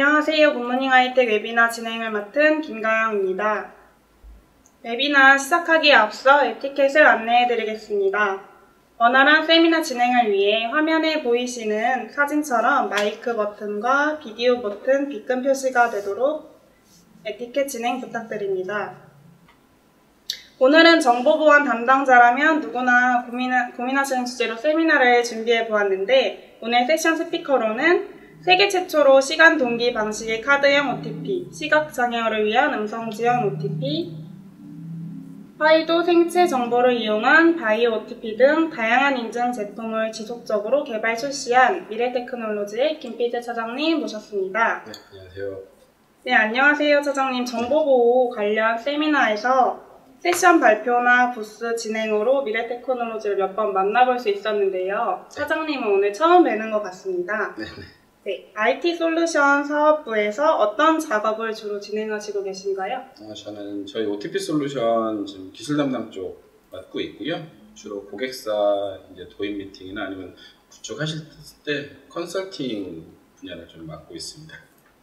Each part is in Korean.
안녕하세요. 굿모닝 하이텍 웨비나 진행을 맡은 김가영입니다. 웨비나 시작하기에 앞서 에티켓을 안내해 드리겠습니다. 원활한 세미나 진행을 위해 화면에 보이시는 사진처럼 마이크 버튼과 비디오 버튼 비끈 표시가 되도록 에티켓 진행 부탁드립니다. 오늘은 정보보안 담당자라면 누구나 고민하시는 주제로 세미나를 준비해 보았는데, 오늘 세션 스피커로는 세계 최초로 시간 동기 방식의 카드형 OTP, 시각장애어를 위한 음성 지원 OTP, 화이도 생체 정보를 이용한 바이오 OTP 등 다양한 인증 제품을 지속적으로 개발 출시한 미래테크놀로지의 김필재 차장님 모셨습니다. 네, 안녕하세요. 네, 안녕하세요, 차장님. 정보보호 관련 세미나에서 세션 발표나 부스 진행으로 미래테크놀로지를 몇 번 만나볼 수 있었는데요. 차장님은 오늘 처음 뵈는 것 같습니다. 네, IT 솔루션 사업부에서 어떤 작업을 주로 진행하시고 계신가요? 저는 저희 OTP 솔루션 지금 기술 담당 쪽 맡고 있고요. 주로 고객사 이제 도입 미팅이나 아니면 구축하실 때 컨설팅 분야를 좀 맡고 있습니다.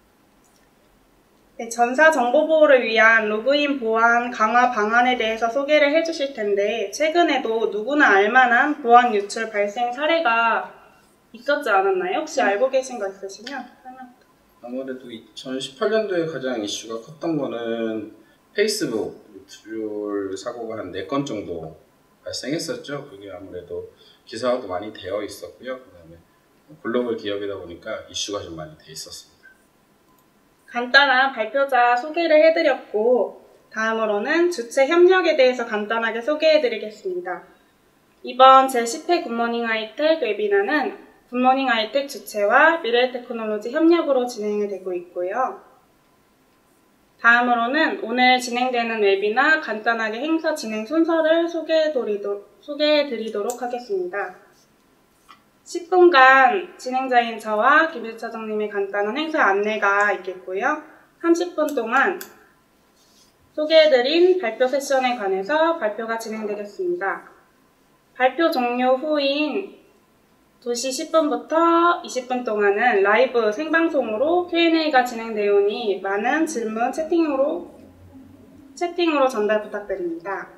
네, 전사 정보 보호를 위한 로그인 보안 강화 방안에 대해서 소개를 해주실 텐데, 최근에도 누구나 알만한 보안 유출 발생 사례가 있었지 않았나요? 혹시 알고 계신 거 있으시면 설명. 아무래도 2018년도에 가장 이슈가 컸던 거는 페이스북 유출 사고가 한 4건 정도 발생했었죠. 그게 아무래도 기사화도 많이 되어 있었고요. 그 다음에 글로벌 기업이다 보니까 이슈가 좀 많이 돼 있었습니다. 간단한 발표자 소개를 해드렸고, 다음으로는 주체 협력에 대해서 간단하게 소개해드리겠습니다. 이번 제10회 굿모닝 하이텍 웨비나는 굿모닝 하이텍 주체와 미래테크놀로지 협력으로 진행이 되고 있고요. 다음으로는 오늘 진행되는 웨비나 간단하게 행사 진행 순서를 소개해드리도록 하겠습니다. 10분간 진행자인 저와 김필재 차장님의 간단한 행사 안내가 있겠고요. 30분 동안 소개해드린 발표 세션에 관해서 발표가 진행되겠습니다. 발표 종료 후인 2시 10분부터 20분 동안은 라이브 생방송으로 Q&A가 진행되오니 많은 질문 채팅으로 전달 부탁드립니다.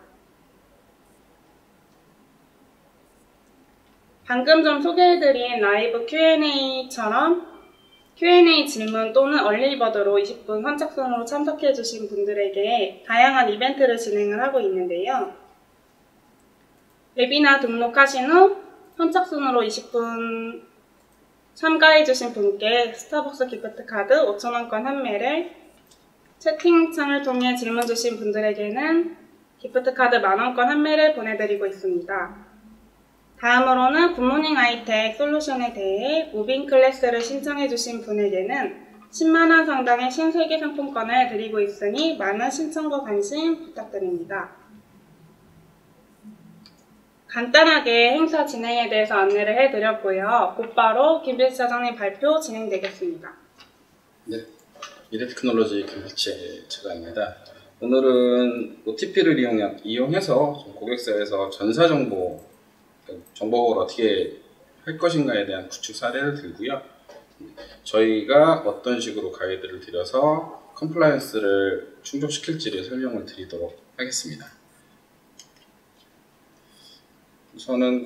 방금 좀 소개해드린 라이브 Q&A처럼 Q&A 질문 또는 얼리버드로 20분 선착순으로 참석해주신 분들에게 다양한 이벤트를 진행을 하고 있는데요. 웨비나 등록하신 후 선착순으로 20분 참가해주신 분께 스타벅스 기프트카드 5,000원권 판매를, 채팅창을 통해 질문 주신 분들에게는 기프트카드 10,000원권 판매를 보내드리고 있습니다. 다음으로는 굿모닝 하이텍 솔루션에 대해 무빙 클래스를 신청해주신 분에게는 10만원 상당의 신세계 상품권을 드리고 있으니 많은 신청과 관심 부탁드립니다. 간단하게 행사 진행에 대해서 안내를 해드렸고요. 곧바로 김필재 차장님 발표 진행되겠습니다. 네, 미래테크놀로지 김필재 차장입니다. 오늘은 OTP를 이용해서 고객사에서 전사정보 정보를 어떻게 할 것인가에 대한 구축 사례를 들고요. 저희가 어떤 식으로 가이드를 드려서 컴플라이언스를 충족시킬지를 설명을 드리도록 하겠습니다. 우선은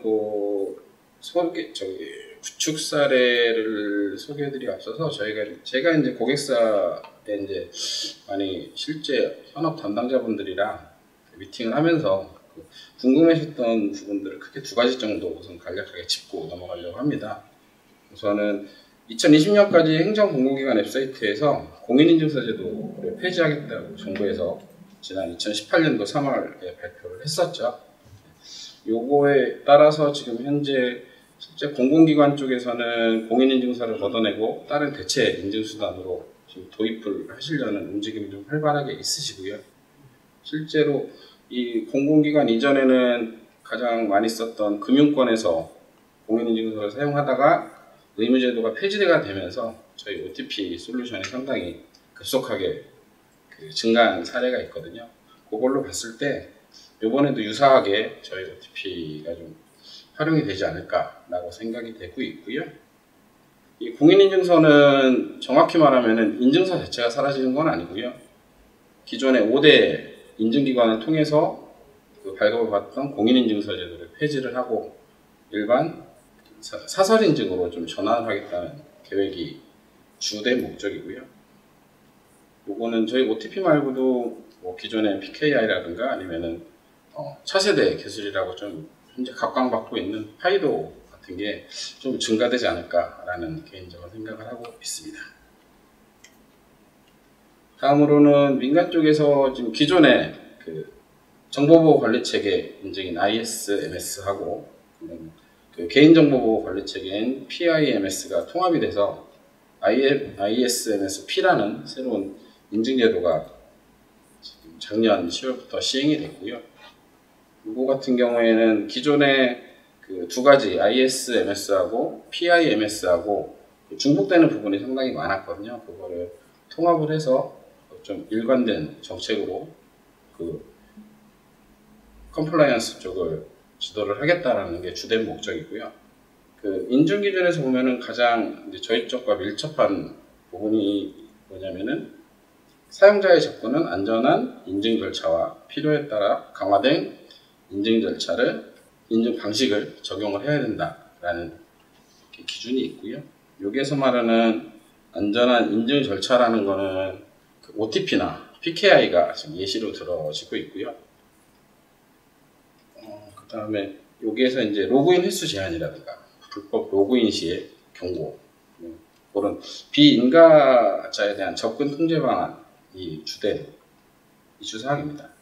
구축 사례를 소개해드리기 앞서서 제가 이제 고객사에 이제 많이 실제 현업 담당자분들이랑 미팅을 하면서 궁금해하셨던 부분들을 크게 2가지 정도 우선 간략하게 짚고 넘어가려고 합니다. 우선은 2020년까지 행정공공기관 웹사이트에서 공인인증서제도를 폐지하겠다고 정부에서 지난 2018년도 3월에 발표를 했었죠. 요거에 따라서 지금 현재 실제 공공기관 쪽에서는 공인인증서를 걷어내고 다른 대체 인증수단으로 지금 도입을 하시려는 움직임이 좀 활발하게 있으시고요. 실제로 이 공공기관 이전에는 가장 많이 썼던 금융권에서 공인인증서를 사용하다가 의무제도가 폐지가 되면서 저희 OTP 솔루션이 상당히 급속하게 증가한 사례가 있거든요. 그걸로 봤을 때 이번에도 유사하게 저희 OTP가 좀 활용이 되지 않을까라고 생각이 되고 있고요. 이 공인인증서는 정확히 말하면 인증서 자체가 사라지는 건 아니고요. 기존의 5대 인증기관을 통해서 그 발급을 받던 공인인증서 제도를 폐지를 하고 일반 사설인증으로 좀 전환을 하겠다는 계획이 주된 목적이고요. 요거는 저희 OTP 말고도 뭐 기존의 PKI라든가 아니면은 차세대 기술이라고 좀 현재 각광받고 있는 파이도 같은 게 좀 증가되지 않을까라는 개인적인 생각을 하고 있습니다. 다음으로는 민간 쪽에서 지금 기존의 그 정보보호 관리체계 인증인 ISMS하고 그 개인정보보호 관리체계인 PIMS가 통합이 돼서 ISMS-P라는 새로운 인증제도가 지금 작년 10월부터 시행이 됐고요. 이거 같은 경우에는 기존의 그 두 가지 ISMS하고 PIMS하고 중복되는 부분이 상당히 많았거든요. 그거를 통합을 해서 좀 일관된 정책으로 그 컴플라이언스 쪽을 지도를 하겠다라는 게 주된 목적이고요. 그 인증 기준에서 보면은 가장 이제 저희 쪽과 밀접한 부분이 뭐냐면은 사용자의 접근은 안전한 인증 절차와 필요에 따라 강화된 인증 절차를 인증 방식을 적용을 해야 된다라는 기준이 있고요. 여기에서 말하는 안전한 인증 절차라는 거는 그 OTP나 PKI가 지금 예시로 들어지고 있고요. 그 다음에 여기에서 이제 로그인 횟수 제한이라든가 불법 로그인 시의 경고, 그런 비인가자에 대한 접근 통제 방안이 주된 이슈 사항입니다.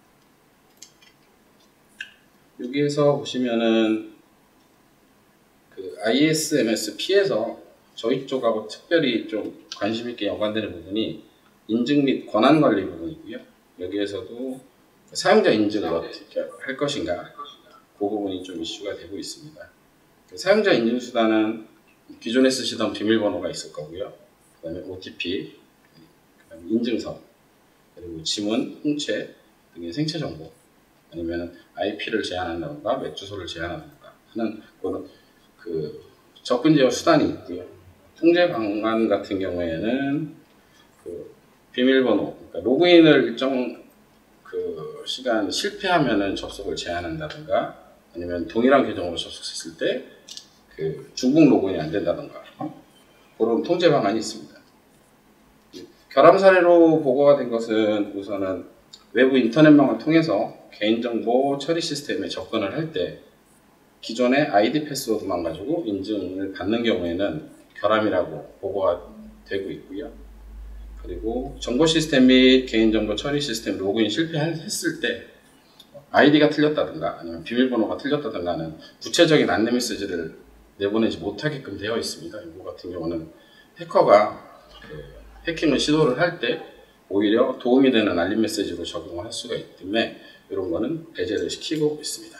여기에서 보시면은 그 ISMS-P에서 저희 쪽하고 특별히 좀 관심 있게 연관되는 부분이 인증 및 권한 관리 부분이고요. 여기에서도 사용자 인증을 어떻게 할 것인가, 그 부분이 좀 이슈가 되고 있습니다. 사용자 인증 수단은 기존에 쓰시던 비밀번호가 있을 거고요. 그 다음에 OTP, 그 다음에 인증서, 그리고 지문, 홍채 등의 생체 정보, 아니면 IP를 제한한다던가 맥 주소를 제한한다던가 하는 그런 그 접근 제어 수단이 있고요. 통제 방안 같은 경우에는 그 비밀번호, 그러니까 로그인을 일정 그 시간 실패하면은 접속을 제한한다던가, 아니면 동일한 계정으로 접속했을 때 그 중복 로그인이 안 된다던가 그런 통제 방안이 있습니다. 결함 사례로 보고가 된 것은 우선은 외부 인터넷망을 통해서 개인정보 처리 시스템에 접근을 할 때 기존의 아이디 패스워드만 가지고 인증을 받는 경우에는 결함이라고 보고가 되고 있고요. 그리고 정보 시스템 및 개인정보 처리 시스템 로그인 실패했을 때 아이디가 틀렸다든가 아니면 비밀번호가 틀렸다든가 하는 구체적인 안내 메시지를 내보내지 못하게끔 되어 있습니다. 이거 같은 경우는 해커가 해킹을 시도를 할 때 오히려 도움이 되는 알림 메시지로 적용을 할 수가 있기 때문에 이런 거는 배제를 시키고 있습니다.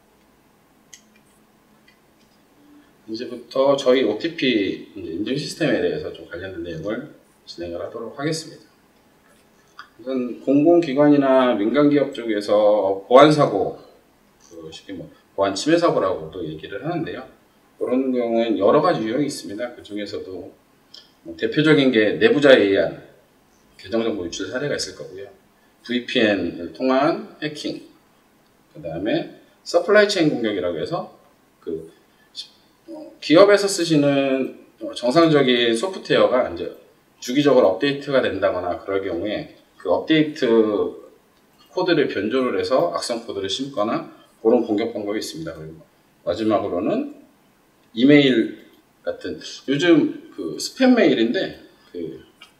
이제부터 저희 OTP 인증 시스템에 대해서 좀 관련된 내용을 진행을 하도록 하겠습니다. 우선 공공기관이나 민간기업 쪽에서 보안사고, 쉽게 보안 침해 사고라고도 얘기를 하는데요. 그런 경우에는 여러 가지 유형이 있습니다. 그 중에서도 대표적인 게 내부자에 의한 계정정보 유출 사례가 있을 거고요. VPN을 통한 해킹, 그 다음에 서플라이 체인 공격이라고 해서 그 기업에서 쓰시는 정상적인 소프트웨어가 이제 주기적으로 업데이트가 된다거나 그럴 경우에 그 업데이트 코드를 변조를 해서 악성 코드를 심거나 그런 공격 방법이 있습니다. 그리고 마지막으로는 이메일 같은 요즘 그 스팸 메일인데 그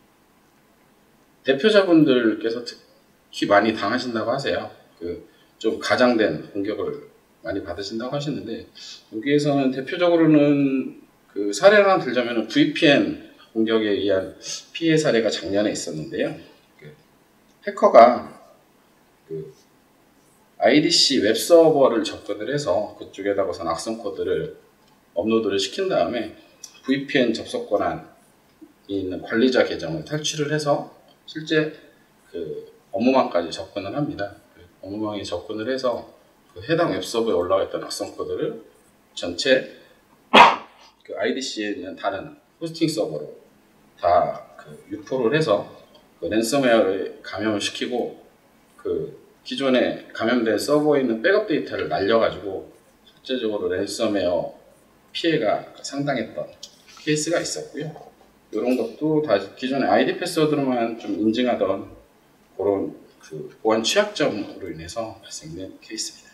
대표자분들께서 특히 많이 당하신다고 하세요. 그 좀 가장된 공격을 많이 받으신다고 하시는데 여기에서는 대표적으로는 그 사례를 하나 들자면 VPN 공격에 의한 피해 사례가 작년에 있었는데요. 그 해커가 그 IDC 웹서버를 접근을 해서 그쪽에다가선 악성 코드를 업로드를 시킨 다음에 VPN 접속 권한이 있는 관리자 계정을 탈취를 해서 실제 그 업무망까지 접근을 합니다. 업무망에 접근을 해서 그 해당 웹서버에 올라와 있던 악성 코드를 전체 그 IDC에 있는 다른 호스팅 서버로 다 그 유포를 해서 그 랜섬웨어를 감염을 시키고 그 기존에 감염된 서버에 있는 백업 데이터를 날려가지고 실제적으로 랜섬웨어 피해가 상당했던 케이스가 있었고요. 이런 것도 다 기존의 아이디 패스워드로만 좀 인증하던 그런 그 보안 취약점으로 인해서 발생된 케이스입니다.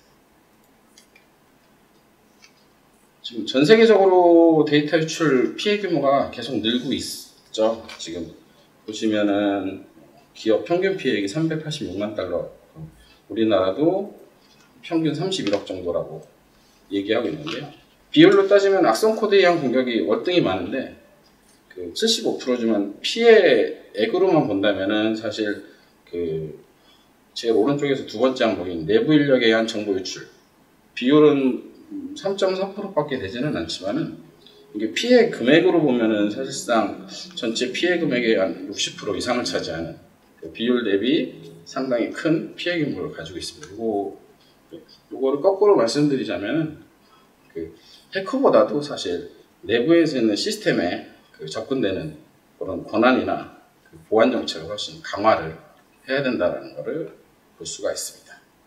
지금 전 세계적으로 데이터 유출 피해 규모가 계속 늘고 있죠. 지금 보시면은 기업 평균 피해액이 386만 달러, 우리나라도 평균 31억 정도라고 얘기하고 있는데요. 비율로 따지면 악성 코드에 의한 공격이 월등히 많은데 그 75%지만 피해액으로만 본다면은 사실 그 제일 오른쪽에서 두 번째 항목인 내부 인력에 의한 정보 유출 비율은 3.4%밖에 되지는 않지만은 이게 피해 금액으로 보면은 사실상 전체 피해 금액의 한 60% 이상을 차지하는 그 비율 대비 상당히 큰 피해 규모를 가지고 있습니다. 요거를 거꾸로 말씀드리자면은 그 해커보다도 사실 내부에서 있는 시스템에 그 접근되는 그런 권한이나 그 보안 정책을 훨씬 강화를 해야 된다는 것을 볼 수가 있습니다.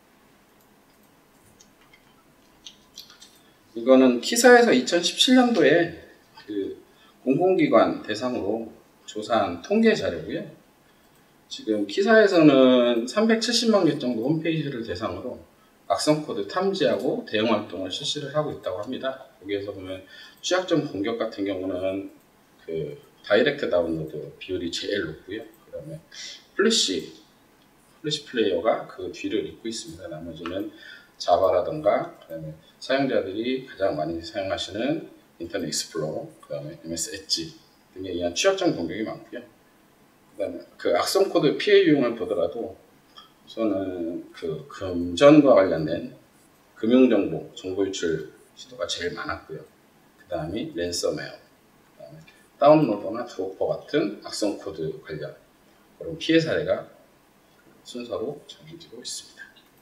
이거는 키사에서 2017년도에 그 공공기관 대상으로 조사한 통계 자료고요. 지금 키사에서는 370만 개 정도 홈페이지를 대상으로 악성 코드 탐지하고 대응 활동을 실시를 하고 있다고 합니다. 거기에서 보면 취약점 공격 같은 경우는 그 다이렉트 다운로드 비율이 제일 높고요. 그다음에 플래시 플레이어가 그 뒤를 잇고 있습니다. 나머지는 자바라던가 그다음에 사용자들이 가장 많이 사용하시는 인터넷 익스플로러, 그다음에 MS 엣지 등에 의한 취약점 공격이 많고요. 그다음에 그 악성 코드 피해 유형을 보더라도 우선은 그 금전과 관련된 금융정보, 정보 유출 시도가 제일 많았고요. 그 다음이 랜섬웨어, 그다음에 다운로더나 드로퍼 같은 악성 코드 관련 그런 피해 사례가 순서로 정해지고 있습니다.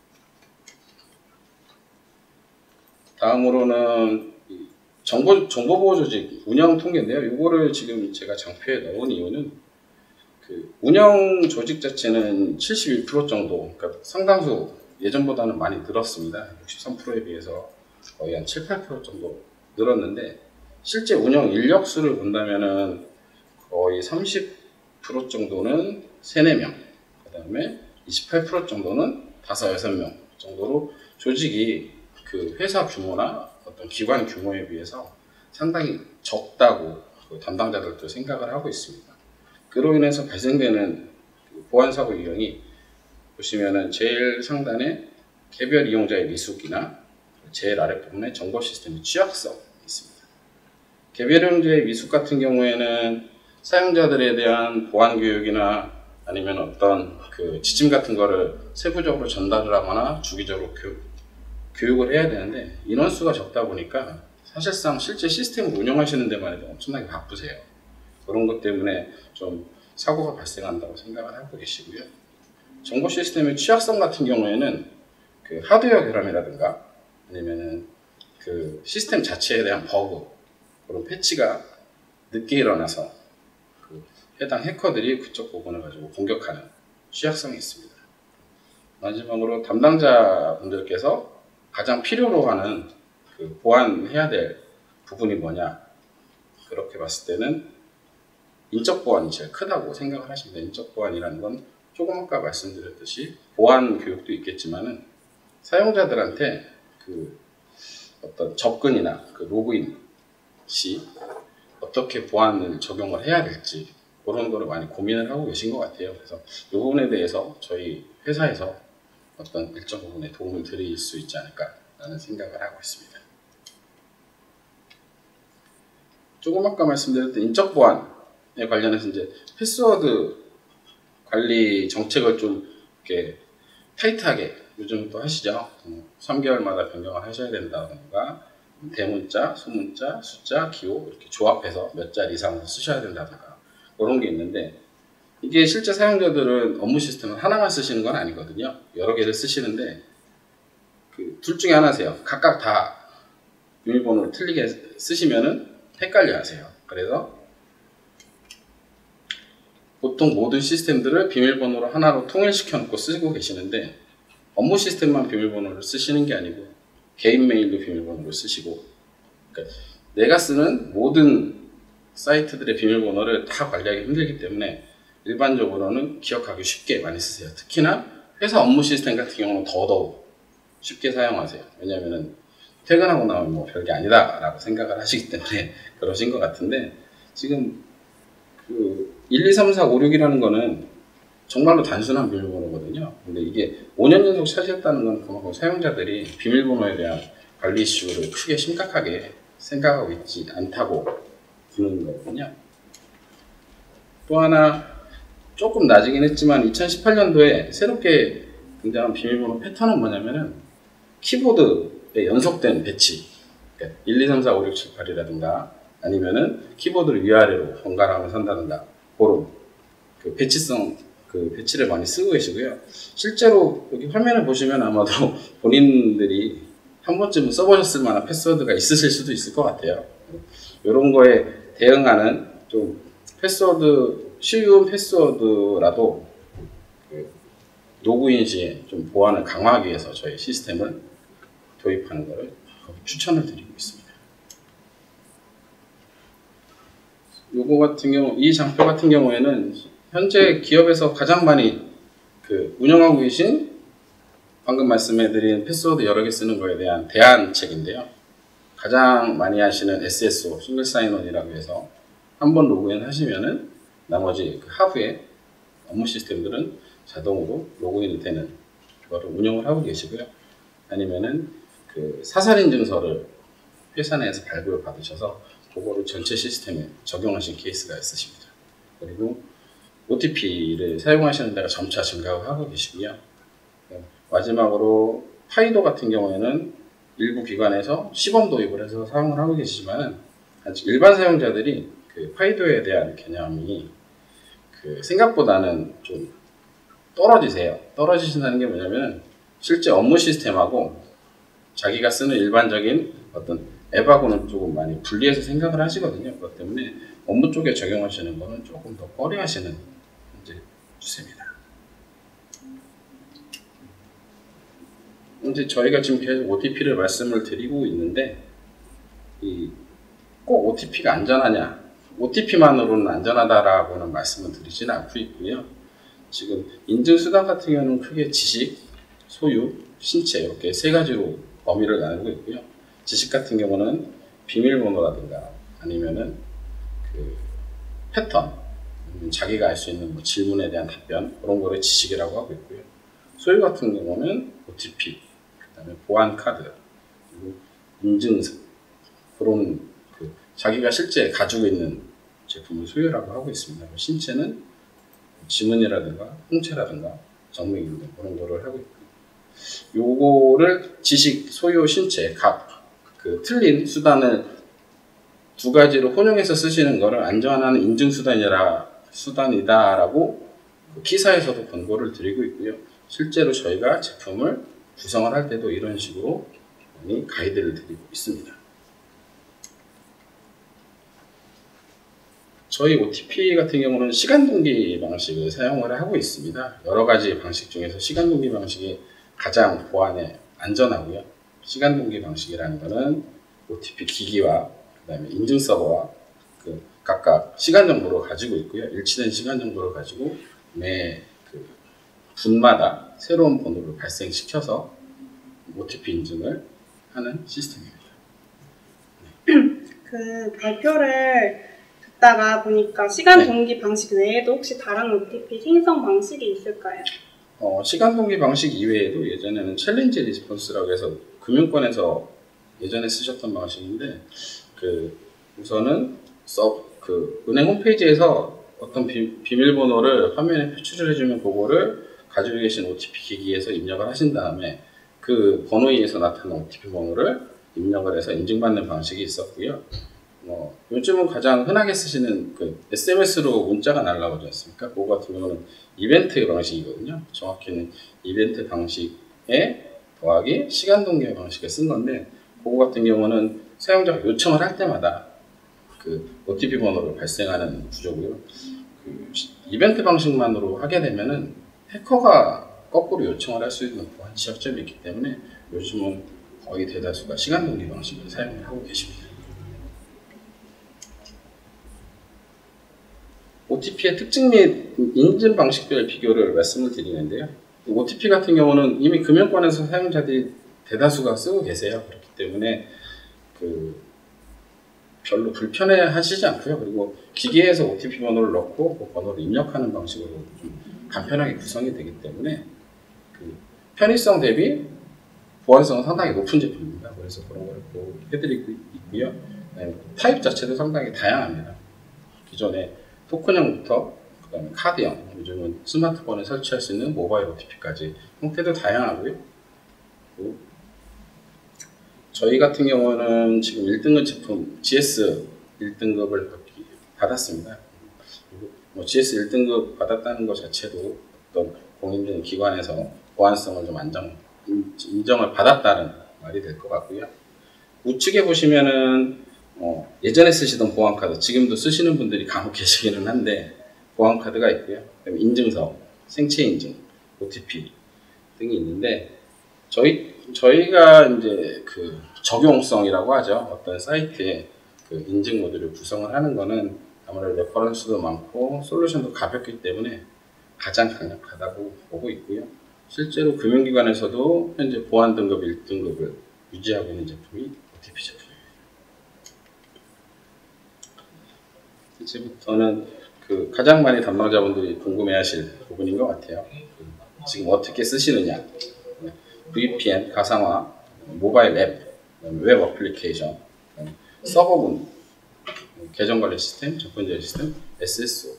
다음으로는 정보보호조직 운영 통계인데요. 이거를 지금 제가 장표에 넣은 이유는 그 운영 조직 자체는 71% 정도, 그러니까 상당수 예전보다는 많이 늘었습니다. 63%에 비해서 거의 한 7, 8% 정도 늘었는데 실제 운영 인력 수를 본다면은 거의 30% 정도는 3, 4명, 그 다음에 28% 정도는 5, 6명 정도로 조직이 그 회사 규모나 어떤 기관 규모에 비해서 상당히 적다고 그 담당자들도 생각을 하고 있습니다. 그로 인해서 발생되는 보안사고 유형이 보시면은 제일 상단에 개별 이용자의 미숙이나 제일 아랫부분에 정보 시스템의 취약성이 있습니다. 개별 이용자의 미숙 같은 경우에는 사용자들에 대한 보안 교육이나 아니면 어떤 그 지침 같은 거를 세부적으로 전달을 하거나 주기적으로 교육을 해야 되는데 인원수가 적다 보니까 사실상 실제 시스템을 운영하시는 데만 해도 엄청나게 바쁘세요. 그런 것 때문에 좀 사고가 발생한다고 생각을 하고 계시고요. 정보 시스템의 취약성 같은 경우에는 그 하드웨어 결함이라든가 아니면은 그 시스템 자체에 대한 버그, 그런 패치가 늦게 일어나서 그 해당 해커들이 그쪽 부분을 가지고 공격하는 취약성이 있습니다. 마지막으로 담당자분들께서 가장 필요로 하는 그 보완해야 될 부분이 뭐냐, 그렇게 봤을 때는 인적 보안이 제일 크다고 생각을 하십니다. 인적 보안이라는 건 조금 아까 말씀드렸듯이 보안 교육도 있겠지만은 사용자들한테 그 어떤 접근이나 그 로그인 시 어떻게 보안을 적용을 해야 될지 그런 거를 많이 고민을 하고 계신 것 같아요. 그래서 이 부분에 대해서 저희 회사에서 어떤 일정 부분에 도움을 드릴 수 있지 않을까라는 생각을 하고 있습니다. 조금 아까 말씀드렸던 인적 보안에 관련해서 이제 패스워드 관리 정책을 좀 이렇게 타이트하게 요즘 또 하시죠. 3개월마다 변경을 하셔야 된다던가 대문자, 소문자, 숫자, 기호 이렇게 조합해서 몇 자리 이상을 쓰셔야 된다던가 그런 게 있는데 이게 실제 사용자들은 업무 시스템을 하나만 쓰시는 건 아니거든요. 여러 개를 쓰시는데 그 둘 중에 하나세요. 각각 다 비밀번호를 틀리게 쓰시면은 헷갈려 하세요. 그래서 보통 모든 시스템들을 비밀번호로 하나로 통일시켜 놓고 쓰고 계시는데 업무 시스템만 비밀번호를 쓰시는 게 아니고 개인 메일도 비밀번호를 쓰시고, 그러니까 내가 쓰는 모든 사이트들의 비밀번호를 다 관리하기 힘들기 때문에 일반적으로는 기억하기 쉽게 많이 쓰세요. 특히나 회사 업무 시스템 같은 경우는 더더욱 쉽게 사용하세요. 왜냐하면 퇴근하고 나면 뭐 별게 아니다 라고 생각을 하시기 때문에 그러신 것 같은데, 지금 그 1, 2, 3, 4, 5, 6이라는 거는 정말로 단순한 비밀번호거든요. 근데 이게 5년 연속 차지했다는 건 그만큼 사용자들이 비밀번호에 대한 관리 이슈를 크게 심각하게 생각하고 있지 않다고 보는 거거든요. 또 하나 조금 낮이긴 했지만 2018년도에 새롭게 등장한 비밀번호 패턴은 뭐냐면은 키보드에 연속된 배치, 그러니까 1, 2, 3, 4, 5, 6, 7, 8이라든가 아니면은 키보드를 위아래로 번갈아 가면서 한다든가 그런 그 배치성 그 배치를 많이 쓰고 계시고요. 실제로 여기 화면을 보시면 아마도 본인들이 한 번쯤은 써보셨을 만한 패스워드가 있으실 수도 있을 것 같아요. 이런 거에 대응하는 좀 패스워드, 쉬운 패스워드라도 그 로그인 시에 좀 보안을 강화하기 위해서 저희 시스템을 도입하는 것을 추천을 드리고 있습니다. 요거 같은 경우, 이 장표 같은 경우에는 현재 기업에서 가장 많이 그 운영하고 계신 방금 말씀해드린 패스워드 여러 개 쓰는 거에 대한 대안책인데요. 가장 많이 하시는 SSO, 싱글 사인온이라고 해서 한번 로그인 하시면은 나머지 그 하부의 업무 시스템들은 자동으로 로그인이 되는 그거를 운영을 하고 계시고요. 아니면은 그 사설 인증서를 회사 내에서 발급을 받으셔서 그거를 전체 시스템에 적용하신 케이스가 있으십니다. 그리고 OTP를 사용하시는 데가 점차 증가하고 계시고요. 마지막으로 파이도 같은 경우에는 일부 기관에서 시범 도입을 해서 사용을 하고 계시지만 아직 일반 사용자들이 그 파이도에 대한 개념이 그 생각보다는 좀 떨어지세요. 떨어지신다는 게 뭐냐면 실제 업무 시스템하고 자기가 쓰는 일반적인 어떤 앱하고는 조금 많이 분리해서 생각을 하시거든요. 그렇기 때문에 업무 쪽에 적용하시는 거는 조금 더 꺼려하시는 현재 추세입니다. 이제 저희가 지금 계속 OTP를 말씀을 드리고 있는데 꼭 OTP가 안전하냐? OTP만으로는 안전하다라고는 말씀을 드리지는 않고 있고요. 지금 인증수단 같은 경우는 크게 지식, 소유, 신체 이렇게 세 가지로 범위를 나누고 있고요. 지식 같은 경우는 비밀번호라든가 아니면은 그 패턴, 자기가 알 수 있는 뭐 질문에 대한 답변 그런 거를 지식이라고 하고 있고요. 소유 같은 경우는 OTP, 그다음에 보안 카드, 그리고 인증서 그런 그 자기가 실제 가지고 있는 제품을 소유라고 하고 있습니다. 신체는 지문이라든가 홍채라든가 정맥 등 그런 거를 하고 있고요. 요거를 지식, 소유, 신체 각 그 틀린 수단을 두 가지로 혼용해서 쓰시는 거를 안전한 인증 수단이다라고 그 기사에서도 권고를 드리고 있고요. 실제로 저희가 제품을 구성을 할 때도 이런 식으로 많이 가이드를 드리고 있습니다. 저희 OTP 같은 경우는 시간동기 방식을 사용을 하고 있습니다. 여러 가지 방식 중에서 시간동기 방식이 가장 보안에 안전하고요. 시간동기 방식이라는 것은 OTP 기기와 그다음에 인증 서버와 그 각각 시간 정보를 가지고 있고요. 일치된 시간 정보를 가지고 매 그 분마다 새로운 번호를 발생시켜서 OTP 인증을 하는 시스템입니다. 그 발표를 듣다가 보니까 시간 동기 방식 외에도 혹시 다른 OTP 생성 방식이 있을까요? 시간 동기 방식 이외에도 예전에는 챌린지 리스폰스라고 해서 금융권에서 예전에 쓰셨던 방식인데 우선은 은행 홈페이지에서 어떤 비밀번호를 화면에 표출을 해주면 그거를 가지고 계신 OTP 기기에서 입력을 하신 다음에 그 번호에 의해서 나타나는 OTP 번호를 입력을 해서 인증받는 방식이 있었고요. 요즘은 가장 흔하게 쓰시는 그 SMS로 문자가 날라오지 않습니까? 그거 같은 경우는 이벤트 방식이거든요. 정확히는 이벤트 방식에 더하기 시간 동기 방식을 쓴 건데, 그거 같은 경우는 사용자가 요청을 할 때마다 그 OTP 번호를 발생하는 구조고요. 이벤트 방식만으로 하게 되면은 해커가 거꾸로 요청을 할 수 있는 보안 지역점이 있기 때문에 요즘은 거의 대다수가 시간 동기 방식을 사용을 하고 계십니다. OTP의 특징 및 인증 방식별 비교를 말씀을 드리는데요. OTP 같은 경우는 이미 금융권에서 사용자들이 대다수가 쓰고 계세요. 그렇기 때문에 별로 불편해 하시지 않고요. 그리고 기계에서 OTP 번호를 넣고 그 번호를 입력하는 방식으로 좀 간편하게 구성이 되기 때문에 편의성 대비 보안성은 상당히 높은 제품입니다. 그래서 그런 걸 또 해드리고 있고요. 타입 자체도 상당히 다양합니다. 기존에 토큰형부터 그다음에 카드형, 요즘은 스마트폰에 설치할 수 있는 모바일 OTP까지 형태도 다양하고요. 저희 같은 경우는 지금 1등급 제품 GS 1등급을 받았습니다. GS 1등급 받았다는 것 자체도 어떤 공인중 기관에서 보안성을 좀 인정을 받았다는 말이 될 것 같고요. 우측에 보시면은 예전에 쓰시던 보안카드, 지금도 쓰시는 분들이 간혹 계시기는 한데 보안카드가 있고요. 그다음에 인증서, 생체인증, OTP 등이 있는데 저희가 이제 적용성이라고 하죠. 어떤 사이트에 인증 모듈을 구성을 하는 거는 아무래도 레퍼런스도 많고 솔루션도 가볍기 때문에 가장 강력하다고 보고 있고요. 실제로 금융기관에서도 현재 보안 등급 1등급을 유지하고 있는 제품이 OTP 제품입니다. 이제부터는 가장 많이 담당자분들이 궁금해하실 부분인 것 같아요. 지금 어떻게 쓰시느냐, VPN, 가상화, 모바일 앱, 웹 어플리케이션, 서버문, 계정관리 시스템, 접근제어 시스템, SSO.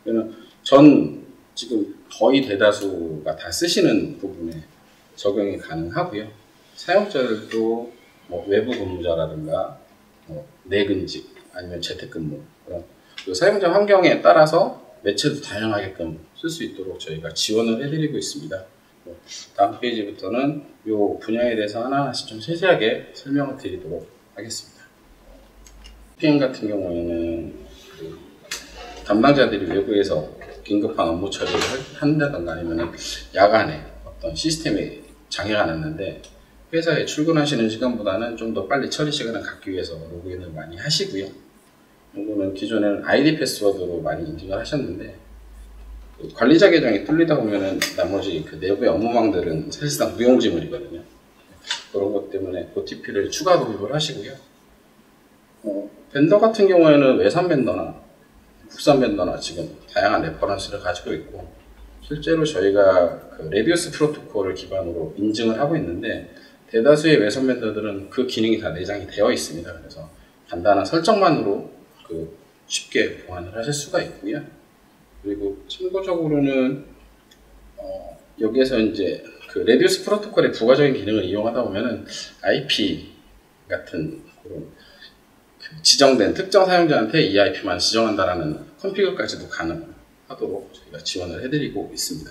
지금 거의 대다수가 다 쓰시는 부분에 적용이 가능하고요. 사용자들도 외부 근무자라든가 내근직 아니면 재택근무 그런 사용자 환경에 따라서 매체도 다양하게끔 쓸 수 있도록 저희가 지원을 해드리고 있습니다. 다음 페이지부터는 이 분야에 대해서 하나하나씩 좀 세세하게 설명을 드리도록 하겠습니다. VPN 같은 경우에는 담당자들이 외부에서 긴급한 업무 처리를 한다던가 아니면 야간에 어떤 시스템에 장애가 났는데 회사에 출근하시는 시간보다는 좀 더 빨리 처리 시간을 갖기 위해서 로그인을 많이 하시고요. 이거는 기존에는 아이디 패스워드로 많이 인증을 하셨는데 관리자 계정이 뚫리다 보면은 나머지 내부의 업무망들은 사실상 무용지물이거든요. 그런 것 때문에 OTP를 추가 도입을 하시고요. 벤더 같은 경우에는 외산 벤더나 국산 벤더나 지금 다양한 레퍼런스를 가지고 있고 실제로 저희가 레디우스 프로토콜을 기반으로 인증을 하고 있는데 대다수의 외산 벤더들은 그 기능이 다 내장이 되어 있습니다. 그래서 간단한 설정만으로 쉽게 보완을 하실 수가 있고요. 그리고 참고적으로는 여기에서 이제 레디우스 프로토콜의 부가적인 기능을 이용하다 보면은 IP 같은 그런 지정된 특정 사용자한테 이 IP만 지정한다라는 컨피그까지도 가능하도록 저희가 지원을 해드리고 있습니다.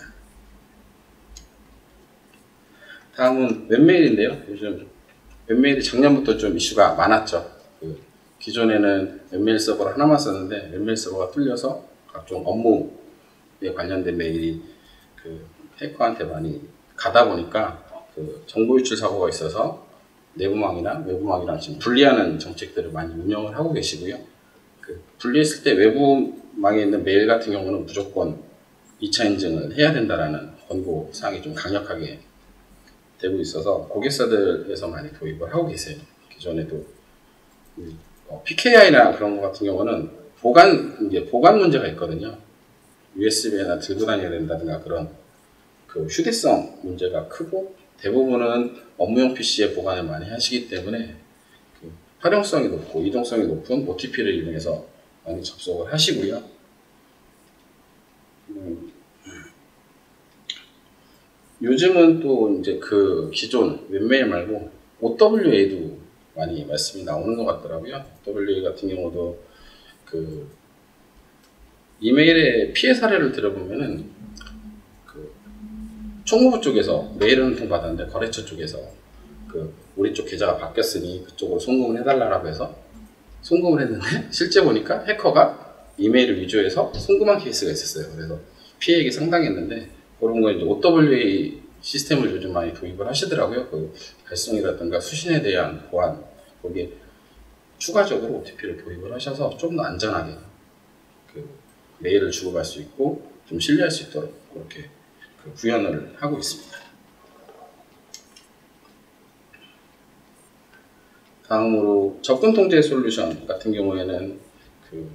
다음은 웹메일인데요. 요즘 웹메일이 작년부터 좀 이슈가 많았죠. 기존에는 웹메일 서버를 하나만 썼는데 웹메일 서버가 뚫려서 각종 업무에 관련된 메일이 해커한테 많이 가다 보니까 정보 유출 사고가 있어서 내부망이나 외부망이랑 지금 분리하는 정책들을 많이 운영을 하고 계시고요. 분리했을 때 외부망에 있는 메일 같은 경우는 무조건 2차 인증을 해야 된다라는 권고 사항이 좀 강력하게 되고 있어서 고객사들에서 많이 도입을 하고 계세요. 기존에도 PKI나 그런 것 같은 경우는 보관 문제가 있거든요. USB나 들고 다녀야 된다든가 그런 휴대성 문제가 크고 대부분은 업무용 PC에 보관을 많이 하시기 때문에 활용성이 높고 이동성이 높은 OTP를 이용해서 많이 접속을 하시고요. 요즘은 또 이제 기존 웹메일 말고 OWA도 많이 말씀이 나오는 것 같더라고요. OWA 같은 경우도 이메일의 피해 사례를 들어보면은 총무부 쪽에서 메일 한 통 받았는데 거래처 쪽에서 우리 쪽 계좌가 바뀌었으니 그쪽으로 송금을 해달라고 해서 송금을 했는데 실제 보니까 해커가 이메일을 위조해서 송금한 케이스가 있었어요. 그래서 피해액이 상당했는데 그런 거 이제 OWA 시스템을 요즘 많이 도입을 하시더라고요. 그 발송이라든가 수신에 대한 보안, 거기에 추가적으로 OTP를 도입을 하셔서 좀 더 안전하게 그 메일을 주고갈 수 있고 좀 신뢰할 수 있도록 그렇게 그 구현을 하고 있습니다. 다음으로 접근 통제 솔루션 같은 경우에는 그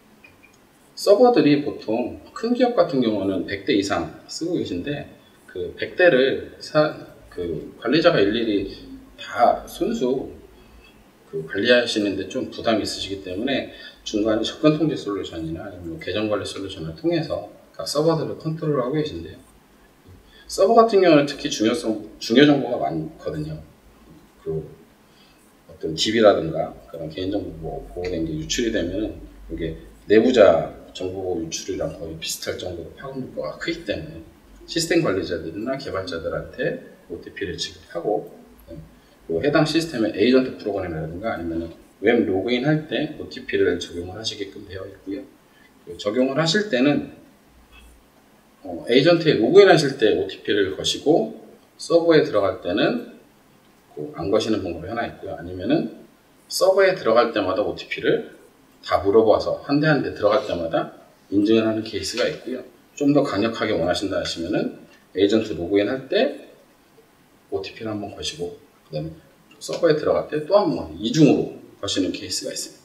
서버들이 보통 큰 기업 같은 경우는 100대 이상 쓰고 계신데 그 100대를 그 관리자가 일일이 다 손수 그 관리하시는데 좀 부담이 있으시기 때문에 중간에 접근 통제 솔루션이나 아니면 계정 관리 솔루션을 통해서 각 서버들을 컨트롤하고 계신데요. 서버 같은 경우는 특히 중요 정보가 많거든요. 그 어떤 DB라든가 그런 개인정보 보호된 게 유출이 되면 이게 내부자 정보 유출이랑 거의 비슷할 정도로 파급 효과가 크기 때문에 시스템 관리자들이나 개발자들한테 OTP를 지급하고 해당 시스템의 에이전트 프로그램이라든가 아니면 웹 로그인 할 때 OTP를 적용을 하시게끔 되어 있고요. 적용을 하실 때는 에이전트에 로그인 하실 때 OTP를 거시고 서버에 들어갈 때는 안 거시는 방법이 하나 있고요. 아니면은 서버에 들어갈 때마다 OTP를 다 물어봐서 한 대 한 대 들어갈 때마다 인증을 하는 케이스가 있고요. 좀 더 강력하게 원하신다 하시면은 에이전트 로그인 할 때 OTP를 한번 거시고 그 다음에 서버에 들어갈 때 또 한 번 이중으로 거시는 케이스가 있습니다.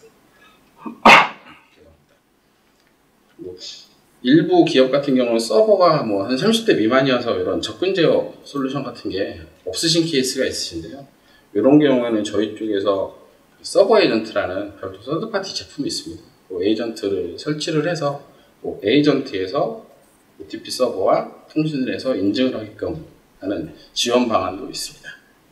일부 기업 같은 경우는 서버가 뭐 한 30대 미만이어서 이런 접근 제어 솔루션 같은 게 없으신 케이스가 있으신데요. 이런 경우에는 저희 쪽에서 서버 에이전트라는 별도 서드파티 제품이 있습니다. 그 에이전트를 설치를 해서 그 에이전트에서 OTP 서버와 통신을 해서 인증을 하게끔 하는 지원 방안도 있습니다.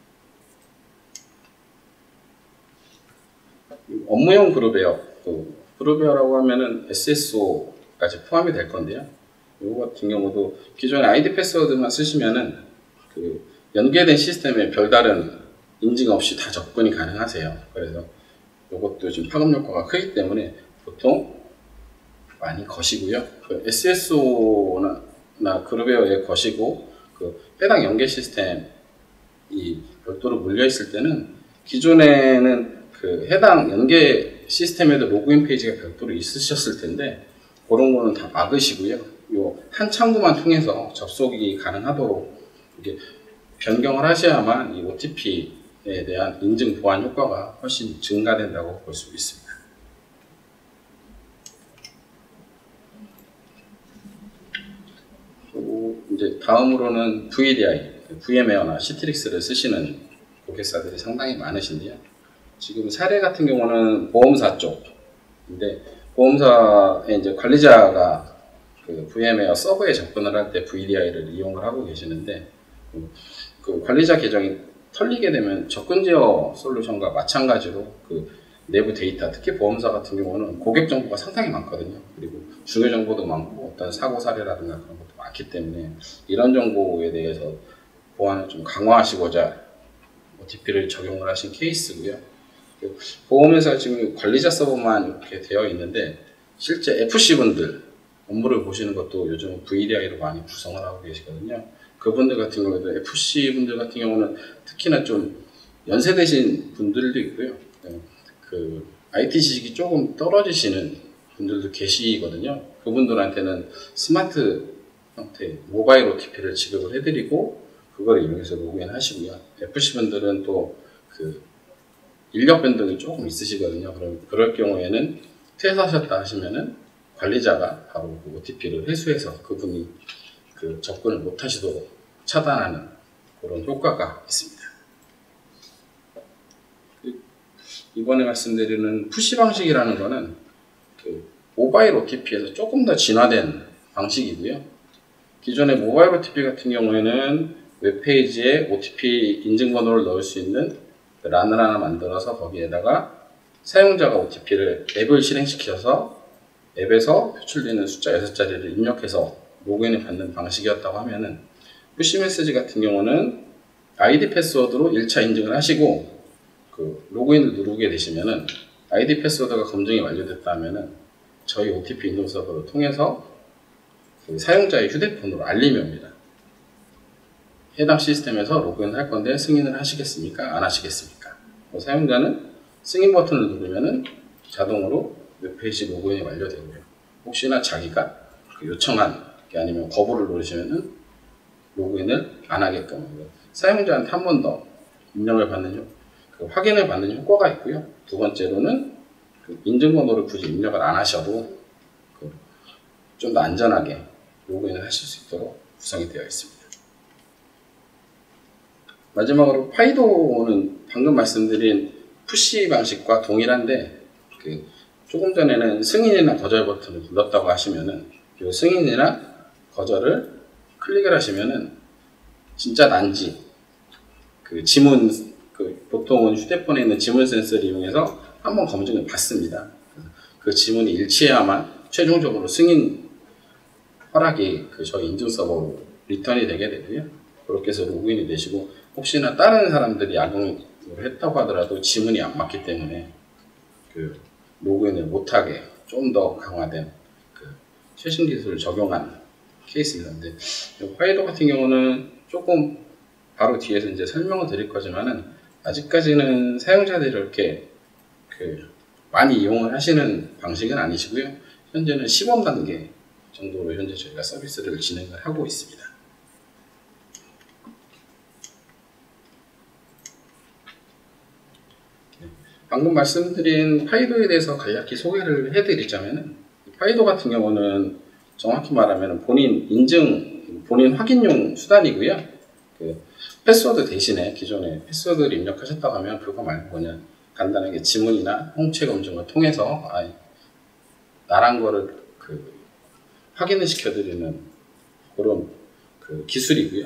업무용 그룹웨어, 그룹웨어라고 하면은 SSO까지 포함이 될 건데요. 이거 같은 경우도 기존의 아이디 패스워드만 쓰시면은 그 연계된 시스템에 별다른 인증 없이 다 접근이 가능하세요. 그래서 이것도 지금 파급 효과가 크기 때문에 보통 많이 거시고요. 그 SSO나 그룹웨어에 거시고 그 해당 연계 시스템이 별도로 물려 있을 때는 기존에는 그 해당 연계 시스템에도 로그인 페이지가 별도로 있으셨을 텐데 그런 거는 다 막으시고요. 요 한 창구만 통해서 접속이 가능하도록 이렇게 변경을 하셔야만 이 OTP에 대한 인증 보안 효과가 훨씬 증가된다고 볼 수 있습니다. 그리고 이제 다음으로는 VDI, VMware나 시트릭스를 쓰시는 고객사들이 상당히 많으신데요. 지금 사례 같은 경우는 보험사 쪽인데 보험사의 이제 관리자가 그 VMware 서버에 접근을 할 때 VDI를 이용을 하고 계시는데 그 관리자 계정이 털리게 되면 접근 제어 솔루션과 마찬가지로 그 내부 데이터, 특히 보험사 같은 경우는 고객 정보가 상당히 많거든요. 그리고 중요 정보도 많고 어떤 사고 사례라든가 그런 것도 많기 때문에 이런 정보에 대해서 보안을 좀 강화하시고자 OTP를 적용을 하신 케이스고요. 보험회사 지금 관리자 서버만 이렇게 되어 있는데 실제 FC분들 업무를 보시는 것도 요즘 VDI로 많이 구성을 하고 계시거든요. 그분들 같은 경우에도 FC분들 같은 경우는 특히나 좀 연세되신 분들도 있고요. 그 IT 지식이 조금 떨어지시는 분들도 계시거든요. 그분들한테는 스마트 형태 모바일 OTP를 지급을 해드리고 그걸 이용해서 로그인 하시고요. FC분들은 또 그 인력 변동이 조금 있으시거든요. 그럴 경우에는 퇴사하셨다 하시면은 관리자가 바로 그 OTP를 회수해서 그분이 그 접근을 못 하시도록 차단하는 그런 효과가 있습니다. 이번에 말씀드리는 푸시 방식이라는 거는 그 모바일 OTP에서 조금 더 진화된 방식이고요. 기존의 모바일 OTP 같은 경우에는 웹페이지에 OTP 인증번호를 넣을 수 있는 란을 하나 만들어서 거기에다가 사용자가 OTP를 앱을 실행시켜서 앱에서 표출되는 숫자 6자리를 입력해서 로그인을 받는 방식이었다고 하면은 푸시 메시지 같은 경우는 아이디 패스워드로 1차 인증을 하시고 그 로그인을 누르게 되시면은 아이디 패스워드가 검증이 완료됐다면은 저희 OTP 인증 서버를 통해서 그 사용자의 휴대폰으로 알림이 옵니다. 해당 시스템에서 로그인을 할 건데 승인을 하시겠습니까? 안 하시겠습니까? 사용자는 승인 버튼을 누르면은 자동으로 웹페이지 로그인이 완료되고요. 혹시나 자기가 그 요청한 게 아니면 거부를 누르시면은 로그인을 안 하게끔 사용자한테 한 번 더 입력을 받는 그 확인을 받는 효과가 있고요. 두 번째로는 그 인증번호를 굳이 입력을 안 하셔도 그 좀 더 안전하게 로그인을 하실 수 있도록 구성이 되어 있습니다. 마지막으로 파이도는 방금 말씀드린 푸시 방식과 동일한데 그 조금 전에는 승인이나 거절 버튼을 눌렀다고 하시면은 이 승인이나 거절을 클릭을 하시면은 진짜 난지 그 지문 그 보통은 휴대폰에 있는 지문 센서를 이용해서 한번 검증을 받습니다. 그 지문이 일치해야만 최종적으로 승인 허락이 그 저희 인증 서버로 리턴이 되게 되고요. 그렇게 해서 로그인이 되시고 혹시나 다른 사람들이 악용을 했다고 하더라도 지문이 안 맞기 때문에 그 로그인을 못하게 좀 더 강화된 그 최신 기술을 적용한 케이스입니다. 근데 파이도 같은 경우는 조금 바로 뒤에서 이제 설명을 드릴 거지만은 아직까지는 사용자들이 이렇게 그 많이 이용을 하시는 방식은 아니시고요. 현재는 시범 단계 정도로 현재 저희가 서비스를 진행을 하고 있습니다. 방금 말씀드린 파이도에 대해서 간략히 소개를 해드리자면은 파이도 같은 경우는 정확히 말하면 본인 인증, 본인 확인용 수단이고요. 그 패스워드 대신에 기존에 패스워드를 입력하셨다고 하면 그거 말고 그냥 간단하게 지문이나 홍채 검증을 통해서 나란 거를 그 확인을 시켜드리는 그런 그 기술이고요.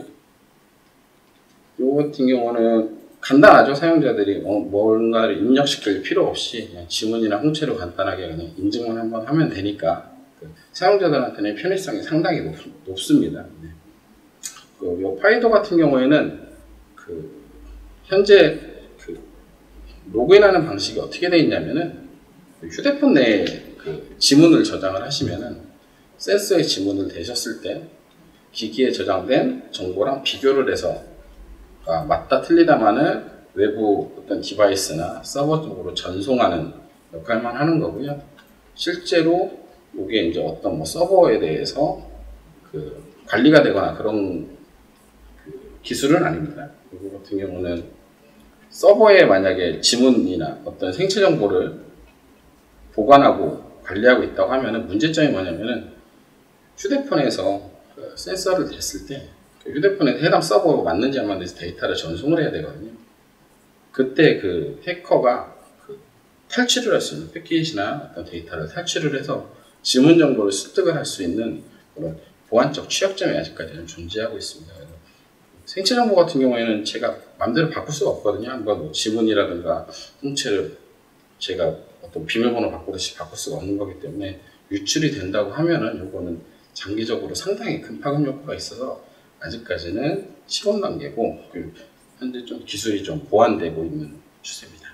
요 같은 경우는 간단하죠. 사용자들이 뭔가를 입력시킬 필요 없이 그냥 지문이나 홍채로 간단하게 그냥 인증만 한번 하면 되니까 그 사용자들한테는 편의성이 상당히 높습니다. 네. 요 파이도 같은 경우에는 그 현재 그 로그인하는 방식이 어떻게 되어 있냐면은 휴대폰 내에 그 지문을 저장을 하시면은 센서에 지문을 대셨을 때 기기에 저장된 정보랑 비교를 해서 맞다 틀리다만을 외부 어떤 디바이스나 서버 쪽으로 전송하는 역할만 하는 거고요. 실제로 이게 이제 어떤 뭐 서버에 대해서 그 관리가 되거나 그런 그 기술은 아닙니다. 이거 같은 경우는 서버에 만약에 지문이나 어떤 생체 정보를 보관하고 관리하고 있다고 하면은 문제점이 뭐냐면은 휴대폰에서 그 센서를 댔을 때 휴대폰에 해당 서버로 맞는지 안 맞는지 데이터를 전송을 해야 되거든요. 그때 그 해커가 그 탈취를 할 수 있는 패킷이나 어떤 데이터를 탈취를 해서 지문 정보를 습득을 할 수 있는 그런 보안적 취약점이 아직까지는 존재하고 있습니다. 그래서 생체 정보 같은 경우에는 제가 마음대로 바꿀 수가 없거든요. 뭐 지문이라든가 홍채를 제가 어떤 비밀번호 바꾸듯이 바꿀 수가 없는 거기 때문에 유출이 된다고 하면은 이거는 장기적으로 상당히 큰 파급 효과가 있어서 아직까지는 시범 단계고 현재 좀 기술이 좀 보완되고 있는 추세입니다.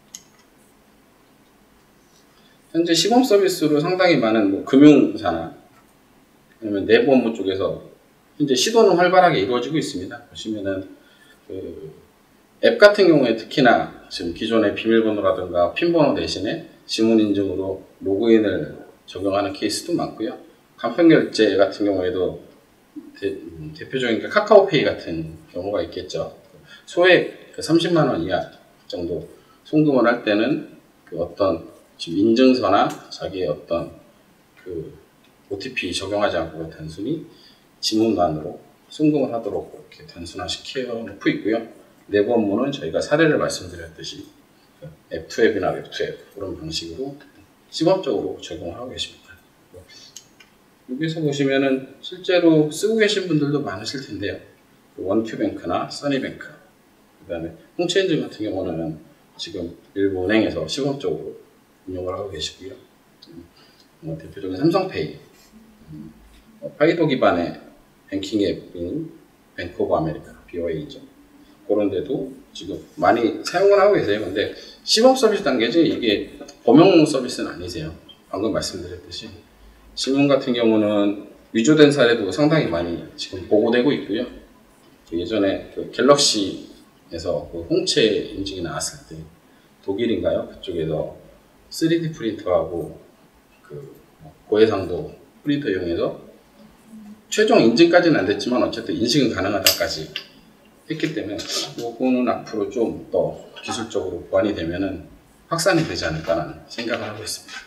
현재 시범 서비스로 상당히 많은 뭐 금융사나 아니면 내부 업무 쪽에서 현재 시도는 활발하게 이루어지고 있습니다. 보시면은 그 앱 같은 경우에 특히나 지금 기존의 비밀번호라든가 핀번호 대신에 지문 인증으로 로그인을 적용하는 케이스도 많고요. 간편결제 같은 경우에도 대표적인 게 카카오페이 같은 경우가 있겠죠. 소액 30만 원 이하 정도 송금을 할 때는 그 어떤 지금 인증서나 자기의 어떤 그 OTP 적용하지 않고 단순히 지문만으로 송금을 하도록 이렇게 단순화시켜 놓고 있고요. 내부 업무는 저희가 사례를 말씀드렸듯이 앱2앱이나 웹2앱 그런 방식으로 시범적으로 적용하고 계십니다. 여기서 보시면은 실제로 쓰고 계신 분들도 많으실 텐데요. 원큐뱅크나 써니뱅크, 그 다음에 홍채인증 같은 경우는 지금 일부 은행에서 시범적으로 운영을 하고 계시고요. 대표적인 삼성페이, 파이도 기반의 뱅킹 앱인 뱅크 오브 아메리카, BOA죠. 그런 데도 지금 많이 사용을 하고 계세요. 근데 시범 서비스 단계지 이게 범용 서비스는 아니세요. 방금 말씀드렸듯이 신문 같은 경우는 위조된 사례도 상당히 많이 지금 보고되고 있고요. 예전에 그 갤럭시에서 그 홍채 인증이 나왔을 때 독일인가요? 그쪽에서 3D 프린터하고 그 고해상도 프린터 이용해서 최종 인증까지는 안 됐지만 어쨌든 인식은 가능하다까지 했기 때문에 이거는 앞으로 좀 더 기술적으로 보완이 되면은 확산이 되지 않을까라는 생각을 하고 있습니다.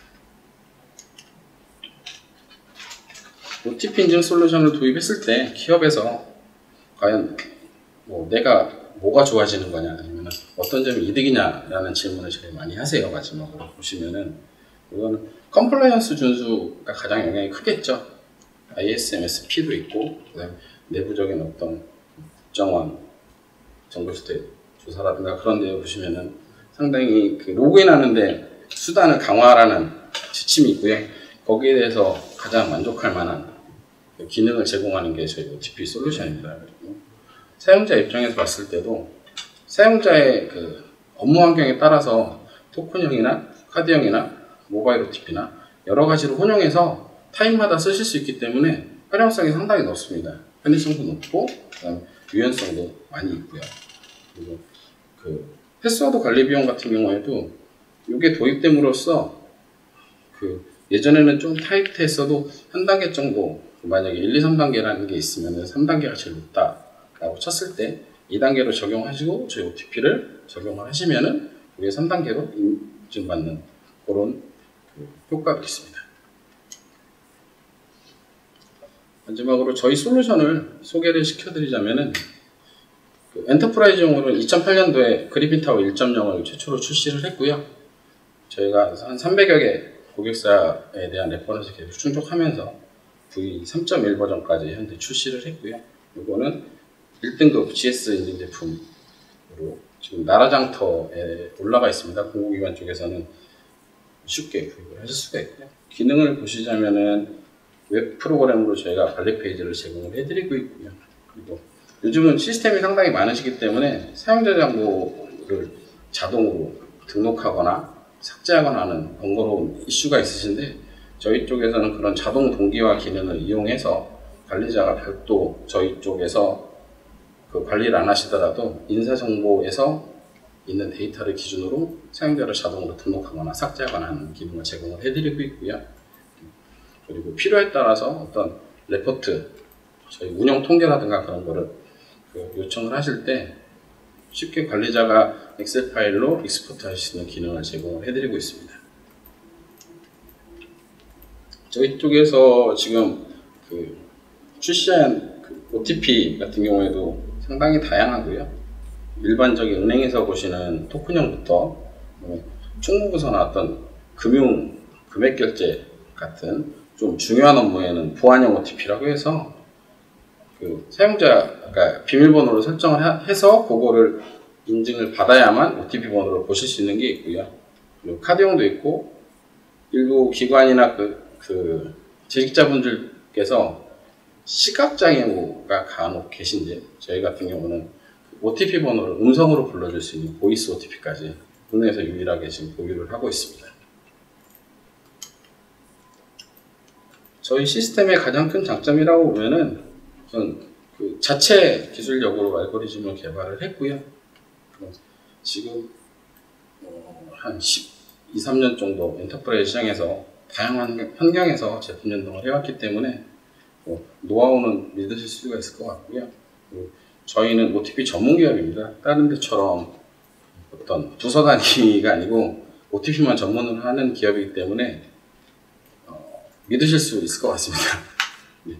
OTP 인증 솔루션을 도입했을 때 기업에서 과연 내가 뭐가 좋아지는 거냐 아니면 어떤 점이 이득이냐라는 질문을 제일 많이 하세요. 마지막으로 보시면은 이거는 컴플라이언스 준수가 가장 영향이 크겠죠. ISMS-P도 있고 그다음에 내부적인 어떤 국정원 정보주택 조사라든가 그런 데 보시면은 상당히 그 로그인하는데 수단을 강화하라는 지침이 있고요. 거기에 대해서 가장 만족할 만한 기능을 제공하는 게 저희 OTP 솔루션입니다. 그리고 사용자 입장에서 봤을 때도 사용자의 그 업무 환경에 따라서 토큰형이나 카드형이나 모바일 OTP나 여러 가지로 혼용해서 타입마다 쓰실 수 있기 때문에 활용성이 상당히 높습니다. 편의성도 높고 그다음에 유연성도 많이 있고요. 그리고 그 패스워드 관리 비용 같은 경우에도 이게 도입됨으로써 그 예전에는 좀 타이트했어도 한 단계 정도 만약에 1, 2, 3단계라는 게 있으면 3단계가 제일 높다라고 쳤을 때 2단계로 적용하시고 저희 OTP를 적용을 하시면은 그게 3단계로 인증받는 그런 그 효과도 있습니다. 마지막으로 저희 솔루션을 소개를 시켜드리자면은 그 엔터프라이즈용으로는 2008년도에 그리핀타워 1.0을 최초로 출시를 했고요. 저희가 한 300여 개 고객사에 대한 레퍼런스 계속 충족하면서 V 3.1 버전까지 현재 출시를 했고요. 이거는 1등급 GS 인증 제품으로 지금 나라장터에 올라가 있습니다. 공공기관 쪽에서는 쉽게 구입을 하실 수가 있고요. 기능을 보시자면은 웹 프로그램으로 저희가 관리 페이지를 제공을 해드리고 있고요. 그리고 요즘은 시스템이 상당히 많으시기 때문에 사용자 정보를 자동으로 등록하거나 삭제하거나 하는 번거로운 이슈가 있으신데 저희 쪽에서는 그런 자동 동기화 기능을 이용해서 관리자가 별도 저희 쪽에서 그 관리를 안 하시더라도 인사정보에서 있는 데이터를 기준으로 사용자를 자동으로 등록하거나 삭제하거나 하는 기능을 제공을 해드리고 있고요. 그리고 필요에 따라서 어떤 레포트, 저희 운영 통계라든가 그런 거를 요청을 하실 때 쉽게 관리자가 엑셀 파일로 익스포트 하실 수 있는 기능을 제공을 해드리고 있습니다. 저희 쪽에서 지금 그 출시한 그 OTP 같은 경우에도 상당히 다양하고요. 일반적인 은행에서 보시는 토큰형부터 총무부서 나왔던 금융, 금액결제 같은 좀 중요한 업무에는 보안형 OTP라고 해서 그 사용자가 비밀번호를 설정을 해서 그거를 인증을 받아야만 OTP 번호를 보실 수 있는 게 있고요. 그리고 카드형도 있고 일부 기관이나 그 재직자분들께서 시각장애가 간혹 계신데 저희 같은 경우는 OTP 번호를 음성으로 불러줄 수 있는 보이스 OTP까지 국내에서 유일하게 지금 보유를 하고 있습니다. 저희 시스템의 가장 큰 장점이라고 보면은 우선 그 자체 기술력으로 알고리즘을 개발을 했고요. 지금 한 12, 13년 정도 엔터프라이즈 시장에서 다양한 환경에서 제품 연동을 해왔기 때문에 노하우는 믿으실 수가 있을 것 같고요. 저희는 OTP 전문 기업입니다. 다른 데처럼 어떤 부서 단위가 아니고 OTP만 전문으로 하는 기업이기 때문에 믿으실 수 있을 것 같습니다. 네.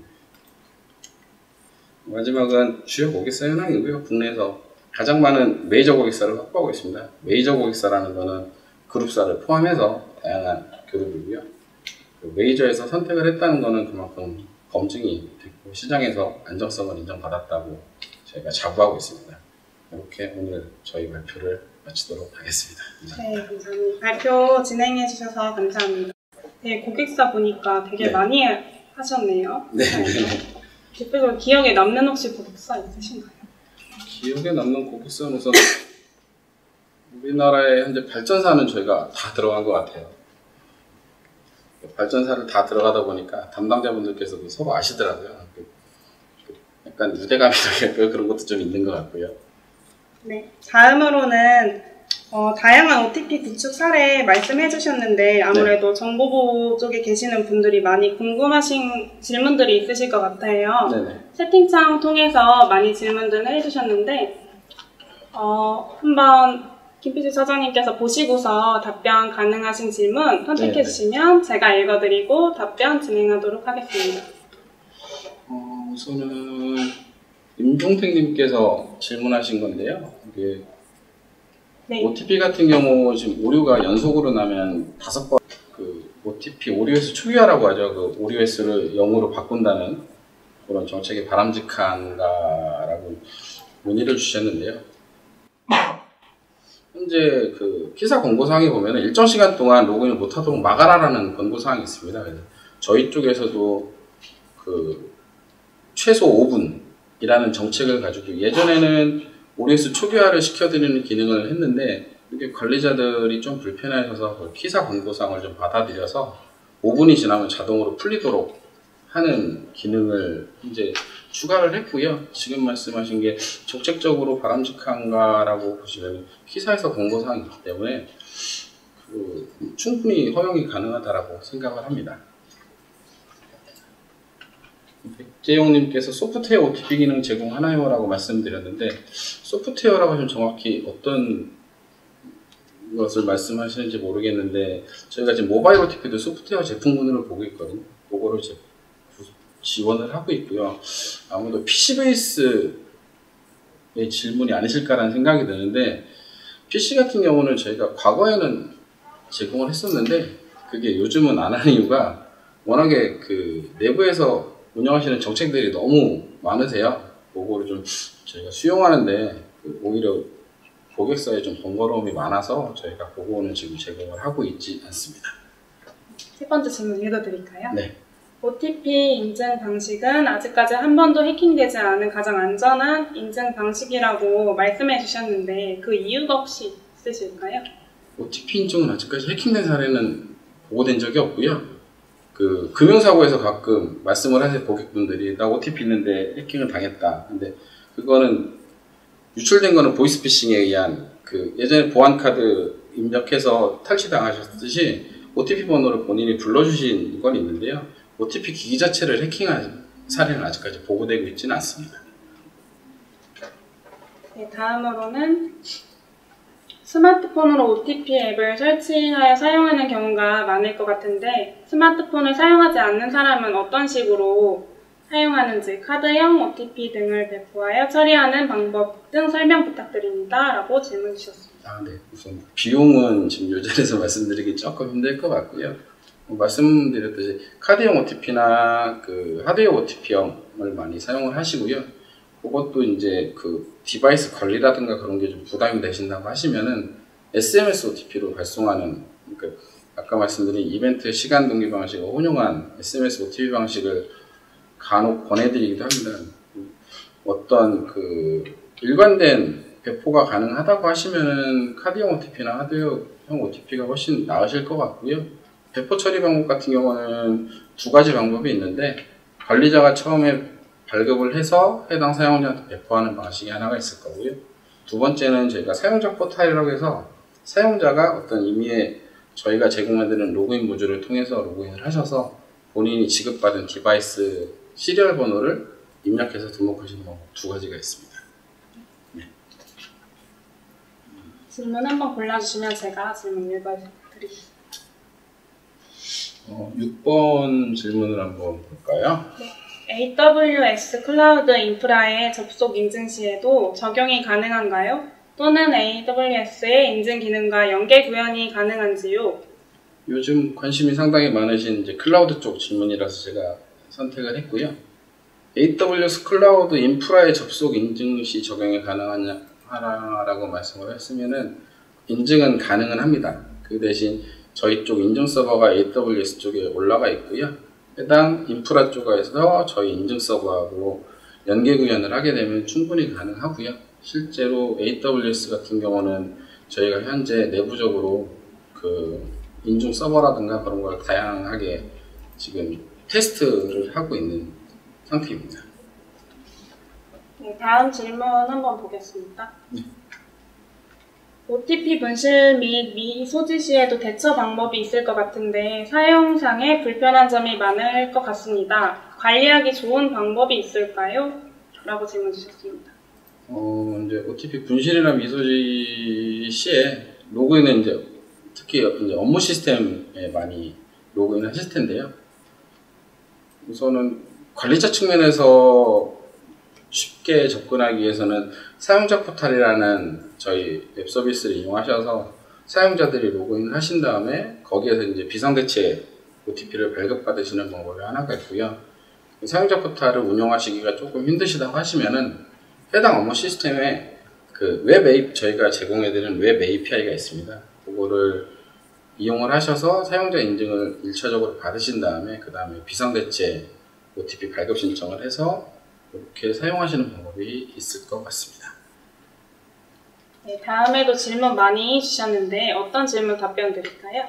마지막은 주요 고객사 현황이고요. 국내에서 가장 많은 메이저 고객사를 확보하고 있습니다. 메이저 고객사라는 것은 그룹사를 포함해서 다양한 그룹이고요. 메이저에서 선택을 했다는 것은 그만큼 검증이 됐고 시장에서 안정성을 인정받았다고 저희가 자부하고 있습니다. 이렇게 오늘 저희 발표를 마치도록 하겠습니다. 감사합니다. 네, 감사합니다. 발표 진행해 주셔서 감사합니다. 네, 고객사 보니까 되게 네. 많이 하셨네요. 네. 대표적으로 기억에 남는 혹시 고객사 있으신가요? 기억에 남는 고객사는 우선 우리나라의 현재 발전사는 저희가 다 들어간 것 같아요. 발전사를 다 들어가다 보니까 담당자분들께서도 서로 아시더라고요. 약간 유대감이랄까 그런 것도 좀 있는 것 같고요. 네, 다음으로는 다양한 OTP 구축 사례 말씀해 주셨는데 아무래도 정보보호 쪽에 계시는 분들이 많이 궁금하신 질문들이 있으실 것 같아요. 네네. 채팅창 통해서 많이 질문들을 해주셨는데 한번 김PC 차장님께서 보시고서 답변 가능하신 질문 선택해 주시면 제가 읽어드리고 답변 진행하도록 하겠습니다. 우선은 임종택님께서 질문하신 건데요. 이게 네. OTP 같은 경우 지금 오류가 연속으로 나면 5번 그 OTP 오류횟수 초기화라고 하죠. 그 오류횟수를 0으로 바꾼다는 그런 정책이 바람직한가라고 문의를 주셨는데요. 현재 그 기사 권고사항에 보면 일정 시간 동안 로그인을 못하도록 막아라라는 권고사항이 있습니다. 그래서 저희 쪽에서도 그 최소 5분이라는 정책을 가지고 예전에는 오류횟수 초기화를 시켜드리는 기능을 했는데 이게 관리자들이 좀 불편해서 그 기사 권고사항을 좀 받아들여서 5분이 지나면 자동으로 풀리도록 하는 기능을 이제 추가를 했고요. 지금 말씀하신 게 정책적으로 바람직한가라고 보시면 기사에서 권고사항이 있기 때문에 충분히 허용이 가능하다라고 생각을 합니다. 백재용님께서 소프트웨어 OTP 기능 제공하나요? 라고 말씀드렸는데 소프트웨어라고 하면 정확히 어떤 것을 말씀하시는지 모르겠는데 저희가 지금 모바일 OTP도 소프트웨어 제품군으로 보고 있거든요. 그거를 지원을 하고 있고요. 아무래도 PC 베이스의 질문이 아니실까라는 생각이 드는데 PC 같은 경우는 저희가 과거에는 제공을 했었는데 그게 요즘은 안 하는 이유가 워낙에 그 내부에서 운영하시는 정책들이 너무 많으세요. 그거를 좀 저희가 수용하는데 오히려 고객사에 좀 번거로움이 많아서 저희가 그거는 지금 제공을 하고 있지 않습니다. 세 번째 질문 읽어드릴까요? 네. OTP 인증 방식은 아직까지 한 번도 해킹되지 않은 가장 안전한 인증 방식이라고 말씀해 주셨는데 그 이유가 혹시 있으실까요? OTP 인증은 아직까지 해킹된 사례는 보고된 적이 없고요. 그 금융사고에서 가끔 말씀을 하세요. 고객분들이 나 OTP 있는데 해킹을 당했다. 근데 그거는 유출된 거는 보이스피싱에 의한 그 예전에 보안카드 입력해서 탈취당하셨듯이 OTP 번호를 본인이 불러주신 건 있는데요. OTP 기기 자체를 해킹한 사례는 아직까지 보고되고 있지는 않습니다. 네, 다음으로는 스마트폰으로 OTP 앱을 설치하여 사용하는 경우가 많을 것 같은데 스마트폰을 사용하지 않는 사람은 어떤 식으로 사용하는지 카드형 OTP 등을 배포하여 처리하는 방법 등 설명 부탁드립니다. 라고 질문 주셨습니다. 네. 우선 비용은 지금 이 자리에서 말씀드리기 조금 힘들 것 같고요. 말씀드렸듯이 카드형 OTP나 그 하드웨어 OTP형을 많이 사용을 하시고요. 그것도 이제 그 디바이스 관리라든가 그런 게 좀 부담이 되신다고 하시면은 SMS OTP로 발송하는 그러니까 아까 말씀드린 이벤트 시간 동기 방식을 혼용한 SMS OTP 방식을 간혹 권해드리기도 합니다. 어떤 그 일관된 배포가 가능하다고 하시면은 카드형 OTP나 하드웨어형 OTP가 훨씬 나으실 것 같고요. 배포 처리 방법 같은 경우는 두 가지 방법이 있는데 관리자가 처음에 발급을 해서 해당 사용자한테 배포하는 방식이 하나가 있을 거고요. 두 번째는 저희가 사용자 포탈이라고 해서 사용자가 어떤 임의의 저희가 제공해드리는 로그인 모듈을 통해서 로그인을 하셔서 본인이 지급받은 디바이스 시리얼 번호를 입력해서 등록하시는 방법 두 가지가 있습니다. 네. 질문 한번 골라주시면 제가 질문 읽어드리겠습니다. 6번 질문을 한번 볼까요? 네. AWS 클라우드 인프라의 접속 인증 시에도 적용이 가능한가요? 또는 AWS의 인증 기능과 연계 구현이 가능한지요? 요즘 관심이 상당히 많으신 이제 클라우드 쪽 질문이라서 제가 선택을 했고요. AWS 클라우드 인프라의 접속 인증 시 적용이 가능하냐라고 말씀을 했으면은 인증은 가능은 합니다. 그 대신 저희 쪽 인증 서버가 AWS 쪽에 올라가 있고요. 해당 인프라 쪽에서 저희 인증 서버하고 연계 구현을 하게 되면 충분히 가능하고요. 실제로 AWS 같은 경우는 저희가 현재 내부적으로 그 인증 서버라든가 그런 걸 다양하게 지금 테스트를 하고 있는 상태입니다. 네, 다음 질문 한번 보겠습니다. OTP 분실 및 미소지 시에도 대처 방법이 있을 것 같은데 사용상에 불편한 점이 많을 것 같습니다. 관리하기 좋은 방법이 있을까요? 라고 질문 주셨습니다. 이제 OTP 분실이나 미소지 시에 로그인은 이제 특히 이제 업무 시스템에 많이 로그인 하실 텐데요. 우선은 관리자 측면에서 쉽게 접근하기 위해서는 사용자 포탈이라는 저희 웹 서비스를 이용하셔서 사용자들이 로그인 하신 다음에 거기에서 이제 비상대체 OTP를 발급받으시는 방법이 하나가 있고요. 사용자 포탈을 운영하시기가 조금 힘드시다고 하시면은 해당 업무 시스템에 그 웹 API, 저희가 제공해드리는 웹 API가 있습니다. 그거를 이용을 하셔서 사용자 인증을 1차적으로 받으신 다음에 그 다음에 비상대체 OTP 발급 신청을 해서 이렇게 사용하시는 방법이 있을 것 같습니다. 네, 다음에도 질문 많이 주셨는데 어떤 질문 답변 드릴까요?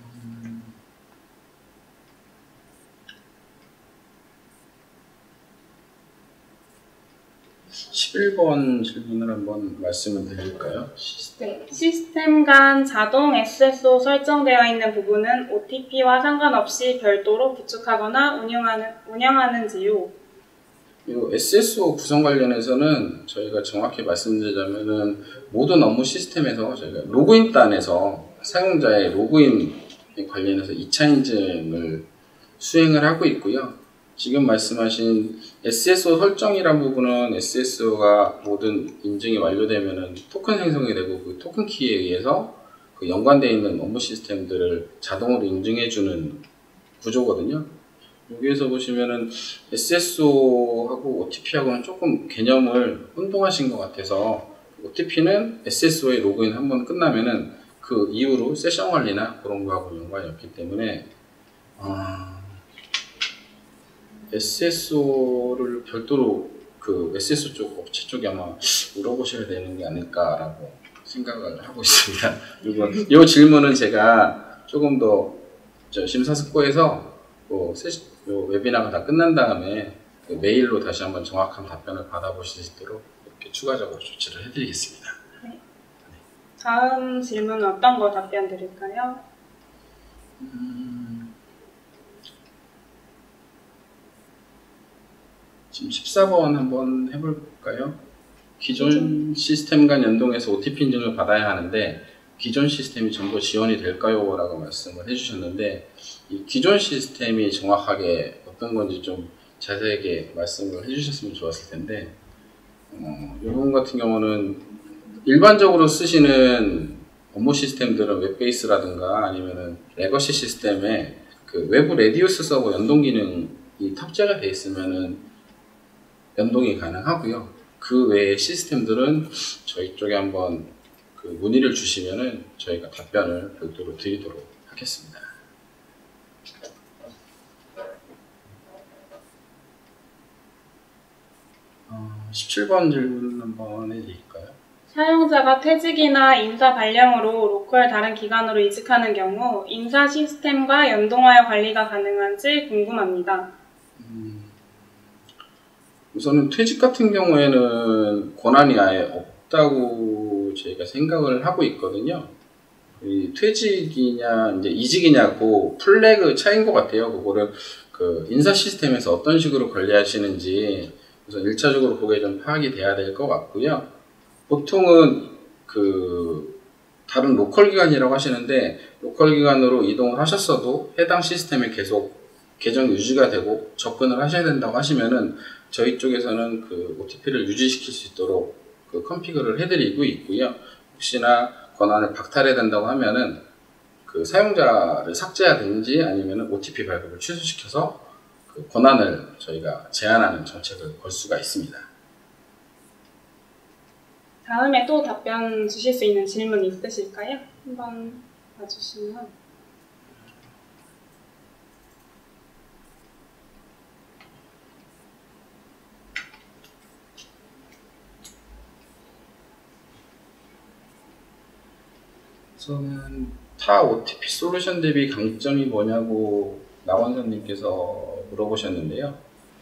11번 질문을 한번 말씀을 드릴까요? 네, 시스템 간 자동 SSO 설정되어 있는 부분은 OTP와 상관없이 별도로 구축하거나 운영하는지요? 이 SSO 구성 관련해서는 저희가 정확히 말씀드리자면은 모든 업무 시스템에서 저희가 로그인단에서 사용자의 로그인 관련해서 2차 인증을 수행을 하고 있고요. 지금 말씀하신 SSO 설정이란 부분은 SSO가 모든 인증이 완료되면은 토큰 생성이 되고 그 토큰 키에 의해서 그 연관되어 있는 업무 시스템들을 자동으로 인증해주는 구조거든요. 여기에서 보시면은 SSO하고 OTP하고는 조금 개념을 혼동하신 것 같아서 OTP는 SSO에 로그인 한번 끝나면은 그 이후로 세션 관리나 그런 거하고 연관이 없기 때문에 SSO를 별도로 그 SSO 쪽 업체 쪽에 아마 물어보셔야 되는 게 아닐까라고 생각을 하고 있습니다. 그리고 이 질문은 제가 조금 더 심사숙고해서 요 웨비나가 다 끝난 다음에 그 메일로 다시 한번 정확한 답변을 받아보실 수 있도록 이렇게 추가적으로 조치를 해드리겠습니다. 네. 다음 질문은 어떤 거 답변 드릴까요? 지금 14번 한번 해볼까요? 기존 시스템 간 연동해서 OTP 인증을 받아야 하는데 기존 시스템이 전부 지원이 될까요? 라고 말씀을 해주셨는데 이 기존 시스템이 정확하게 어떤 건지 좀 자세하게 말씀을 해주셨으면 좋았을 텐데 이 부분 같은 경우는 일반적으로 쓰시는 업무 시스템들은 웹베이스라든가 아니면은 레거시 시스템에 그 외부 레디우스 서버 연동 기능이 탑재가 되어 있으면은 연동이 가능하고요. 그 외의 시스템들은 저희 쪽에 한번 그 문의를 주시면은 저희가 답변을 별도로 드리도록 하겠습니다. 어, 17번 질문 한번 해드릴까요? 사용자가 퇴직이나 인사 발령으로 로컬 다른 기관으로 이직하는 경우 인사 시스템과 연동하여 관리가 가능한지 궁금합니다. 우선은 퇴직 같은 경우에는 권한이 아예 없다고 저희가 생각을 하고 있거든요. 이 퇴직이냐 이제 이직이냐 그 플래그 차이인 것 같아요. 그거를 그 인사 시스템에서 어떤 식으로 관리하시는지 우선 1차적으로 그게 좀 파악이 돼야 될 것 같고요. 보통은 그 다른 로컬 기관이라고 하시는데 로컬 기관으로 이동을 하셨어도 해당 시스템에 계속 계정 유지가 되고 접근을 하셔야 된다고 하시면은 저희 쪽에서는 그 OTP를 유지시킬 수 있도록 그 컨피그를 해드리고 있고요. 혹시나 권한을 박탈해야 된다고 하면은 그 사용자를 삭제하든지 아니면은 OTP 발급을 취소시켜서 그 권한을 저희가 제한하는 정책을 걸 수가 있습니다. 다음에 또 답변 주실 수 있는 질문 있으실까요? 한번 봐주시면. 저는 타 OTP 솔루션 대비 강점이 뭐냐고 나원선님께서 물어보셨는데요.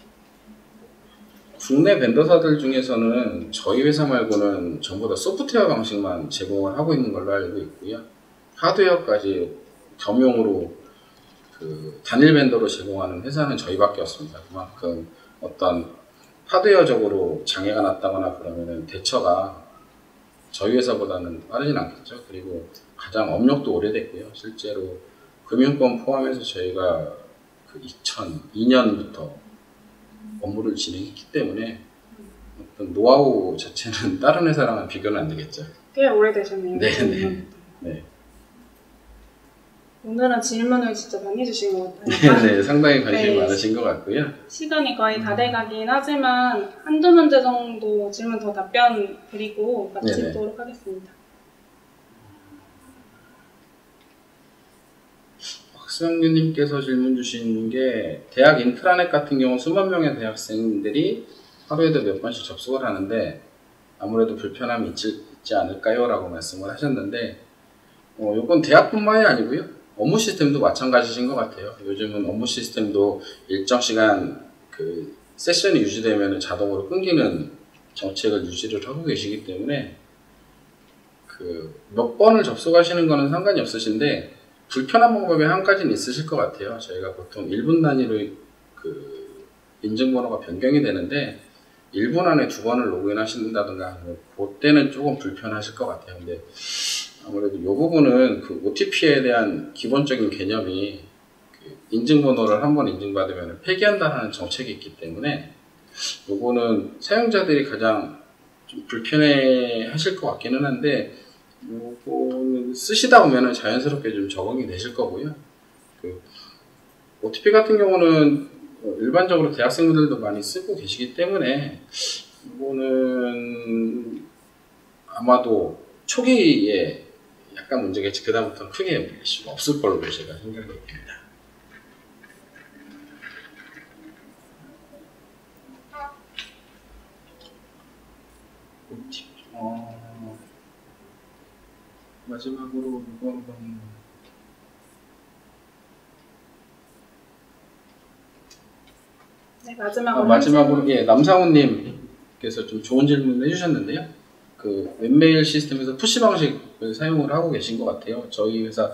국내 벤더사들 중에서는 저희 회사 말고는 전부 다 소프트웨어 방식만 제공을 하고 있는 걸로 알고 있고요. 하드웨어까지 겸용으로 그 단일 벤더로 제공하는 회사는 저희밖에 없습니다. 그만큼 어떤 하드웨어적으로 장애가 났다거나 그러면은 대처가 저희 회사보다는 빠르진 않겠죠. 그리고 가장 업력도 오래됐고요. 실제로 금융권 포함해서 저희가 그 2002년부터 업무를 진행했기 때문에 어떤 노하우 자체는 다른 회사랑은 비교는 안 되겠죠. 꽤 오래되셨네요. 네. 네. 오늘은 질문을 진짜 많이 해주신 것 같아요. 네, 상당히 관심이 네. 많으신 것 같고요. 시간이 거의 다 돼가긴 하지만 한두 문제 정도 질문 더 답변 드리고 마치도록 하겠습니다. 박수영님께서 질문 주신 게 대학 인트라넷 같은 경우 수만 명의 대학생들이 하루에도 몇 번씩 접속을 하는데 아무래도 불편함이 있지 않을까요? 라고 말씀을 하셨는데 이건 대학뿐만이 아니고요. 업무 시스템도 마찬가지신 것 같아요. 요즘은 업무 시스템도 일정 시간 그 세션이 유지되면 자동으로 끊기는 정책을 유지를 하고 계시기 때문에 그 몇 번을 접속하시는 거는 상관이 없으신데 불편한 방법이 한 가지는 있으실 것 같아요. 저희가 보통 1분 단위로 그 인증번호가 변경이 되는데 1분 안에 2번을 로그인 하신다든가 그때는 조금 불편하실 것 같아요. 근데 아무래도 이 부분은 그 OTP에 대한 기본적인 개념이 그 인증번호를 한번 인증받으면 폐기한다는 정책이 있기 때문에 요거는 사용자들이 가장 좀 불편해 하실 것 같기는 한데 요거는 쓰시다 보면 자연스럽게 좀 적응이 되실 거고요. 그 OTP 같은 경우는 일반적으로 대학생들도 많이 쓰고 계시기 때문에 이거는 아마도 초기에 약간 문제겠지. 그다음부터는 크게 이슈가 없을 걸로 제가 생각이 듭니다. 마지막으로 이거 한번 네, 마지막으로 마지막으로 예, 남상훈님께서 좀 좋은 질문을 해주셨는데요. 그 웹메일 시스템에서 푸시 방식을 사용을 하고 계신 것 같아요. 저희 회사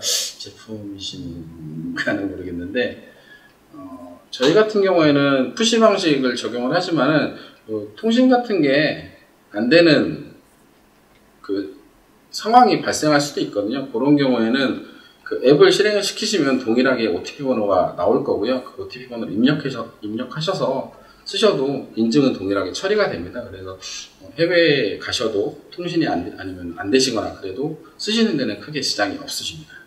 제품이신가는 모르겠는데 저희 같은 경우에는 푸시 방식을 적용을 하지만은 통신 같은 게 안 되는 그 상황이 발생할 수도 있거든요. 그런 경우에는 그 앱을 실행을 시키시면 동일하게 OTP 번호가 나올 거고요. 그 OTP 번호를 입력하셔서 쓰셔도 인증은 동일하게 처리가 됩니다. 그래서 해외에 가셔도 통신이 아니면 안 되시거나 그래도 쓰시는 데는 크게 지장이 없으십니다.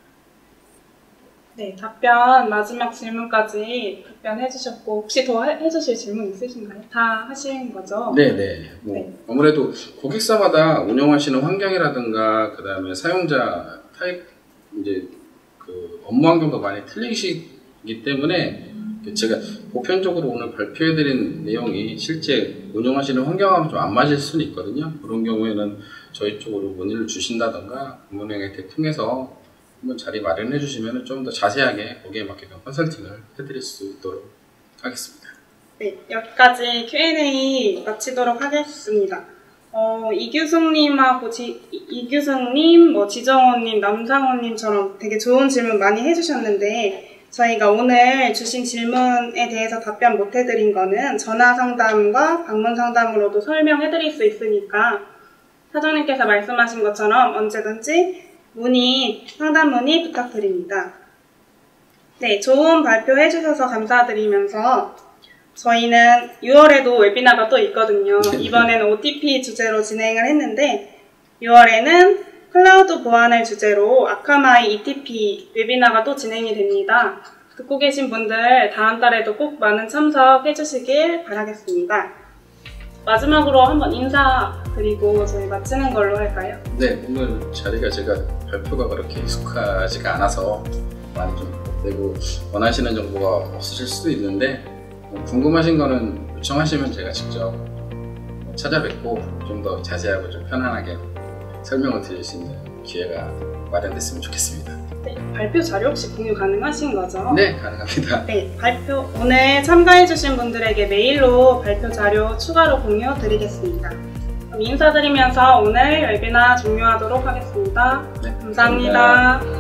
네, 답변 마지막 질문까지 답변해 주셨고 혹시 더 해주실 질문 있으신가요? 다 하신 거죠? 네네. 네. 아무래도 고객사마다 운영하시는 환경이라든가 그 다음에 사용자 타입 이제 그 업무 환경도 많이 틀리시기 때문에 제가 보편적으로 오늘 발표해드린 내용이 실제 운영하시는 환경하고 좀 안 맞을 수는 있거든요. 그런 경우에는 저희 쪽으로 문의를 주신다던가 부문행 혜택 통해서 한번 자리 마련해 주시면 좀 더 자세하게 거기에 맞게끔 컨설팅을 해드릴 수 있도록 하겠습니다. 네, 여기까지 Q&A 마치도록 하겠습니다. 이규승님하고 이규승님, 지정호님, 남상호님처럼 되게 좋은 질문 많이 해주셨는데 저희가 오늘 주신 질문에 대해서 답변 못 해드린 거는 전화 상담과 방문 상담으로도 설명해드릴 수 있으니까 사장님께서 말씀하신 것처럼 언제든지 상담 문의 부탁드립니다. 네, 좋은 발표 해주셔서 감사드리면서 저희는 6월에도 웨비나가 또 있거든요. 이번에는 OTP 주제로 진행을 했는데 6월에는 클라우드 보안을 주제로 아카마이 ETP 웨비나가 또 진행이 됩니다. 듣고 계신 분들 다음 달에도 꼭 많은 참석해 주시길 바라겠습니다. 마지막으로 한번 인사드리고 저희 마치는 걸로 할까요? 네, 오늘 자리가 제가 발표가 그렇게 익숙하지가 않아서 많이 좀 내고 원하시는 정보가 없으실 수도 있는데 궁금하신 거는 요청하시면 제가 직접 찾아뵙고 좀 더 자세하고 좀 편안하게 설명을 드릴 수 있는 기회가 마련됐으면 좋겠습니다. 네, 발표 자료 혹시 공유 가능하신 거죠? 네, 가능합니다. 네, 오늘 참가해주신 분들에게 메일로 발표 자료 추가로 공유 드리겠습니다. 그럼 인사드리면서 오늘 웨비나 종료하도록 하겠습니다. 네, 감사합니다.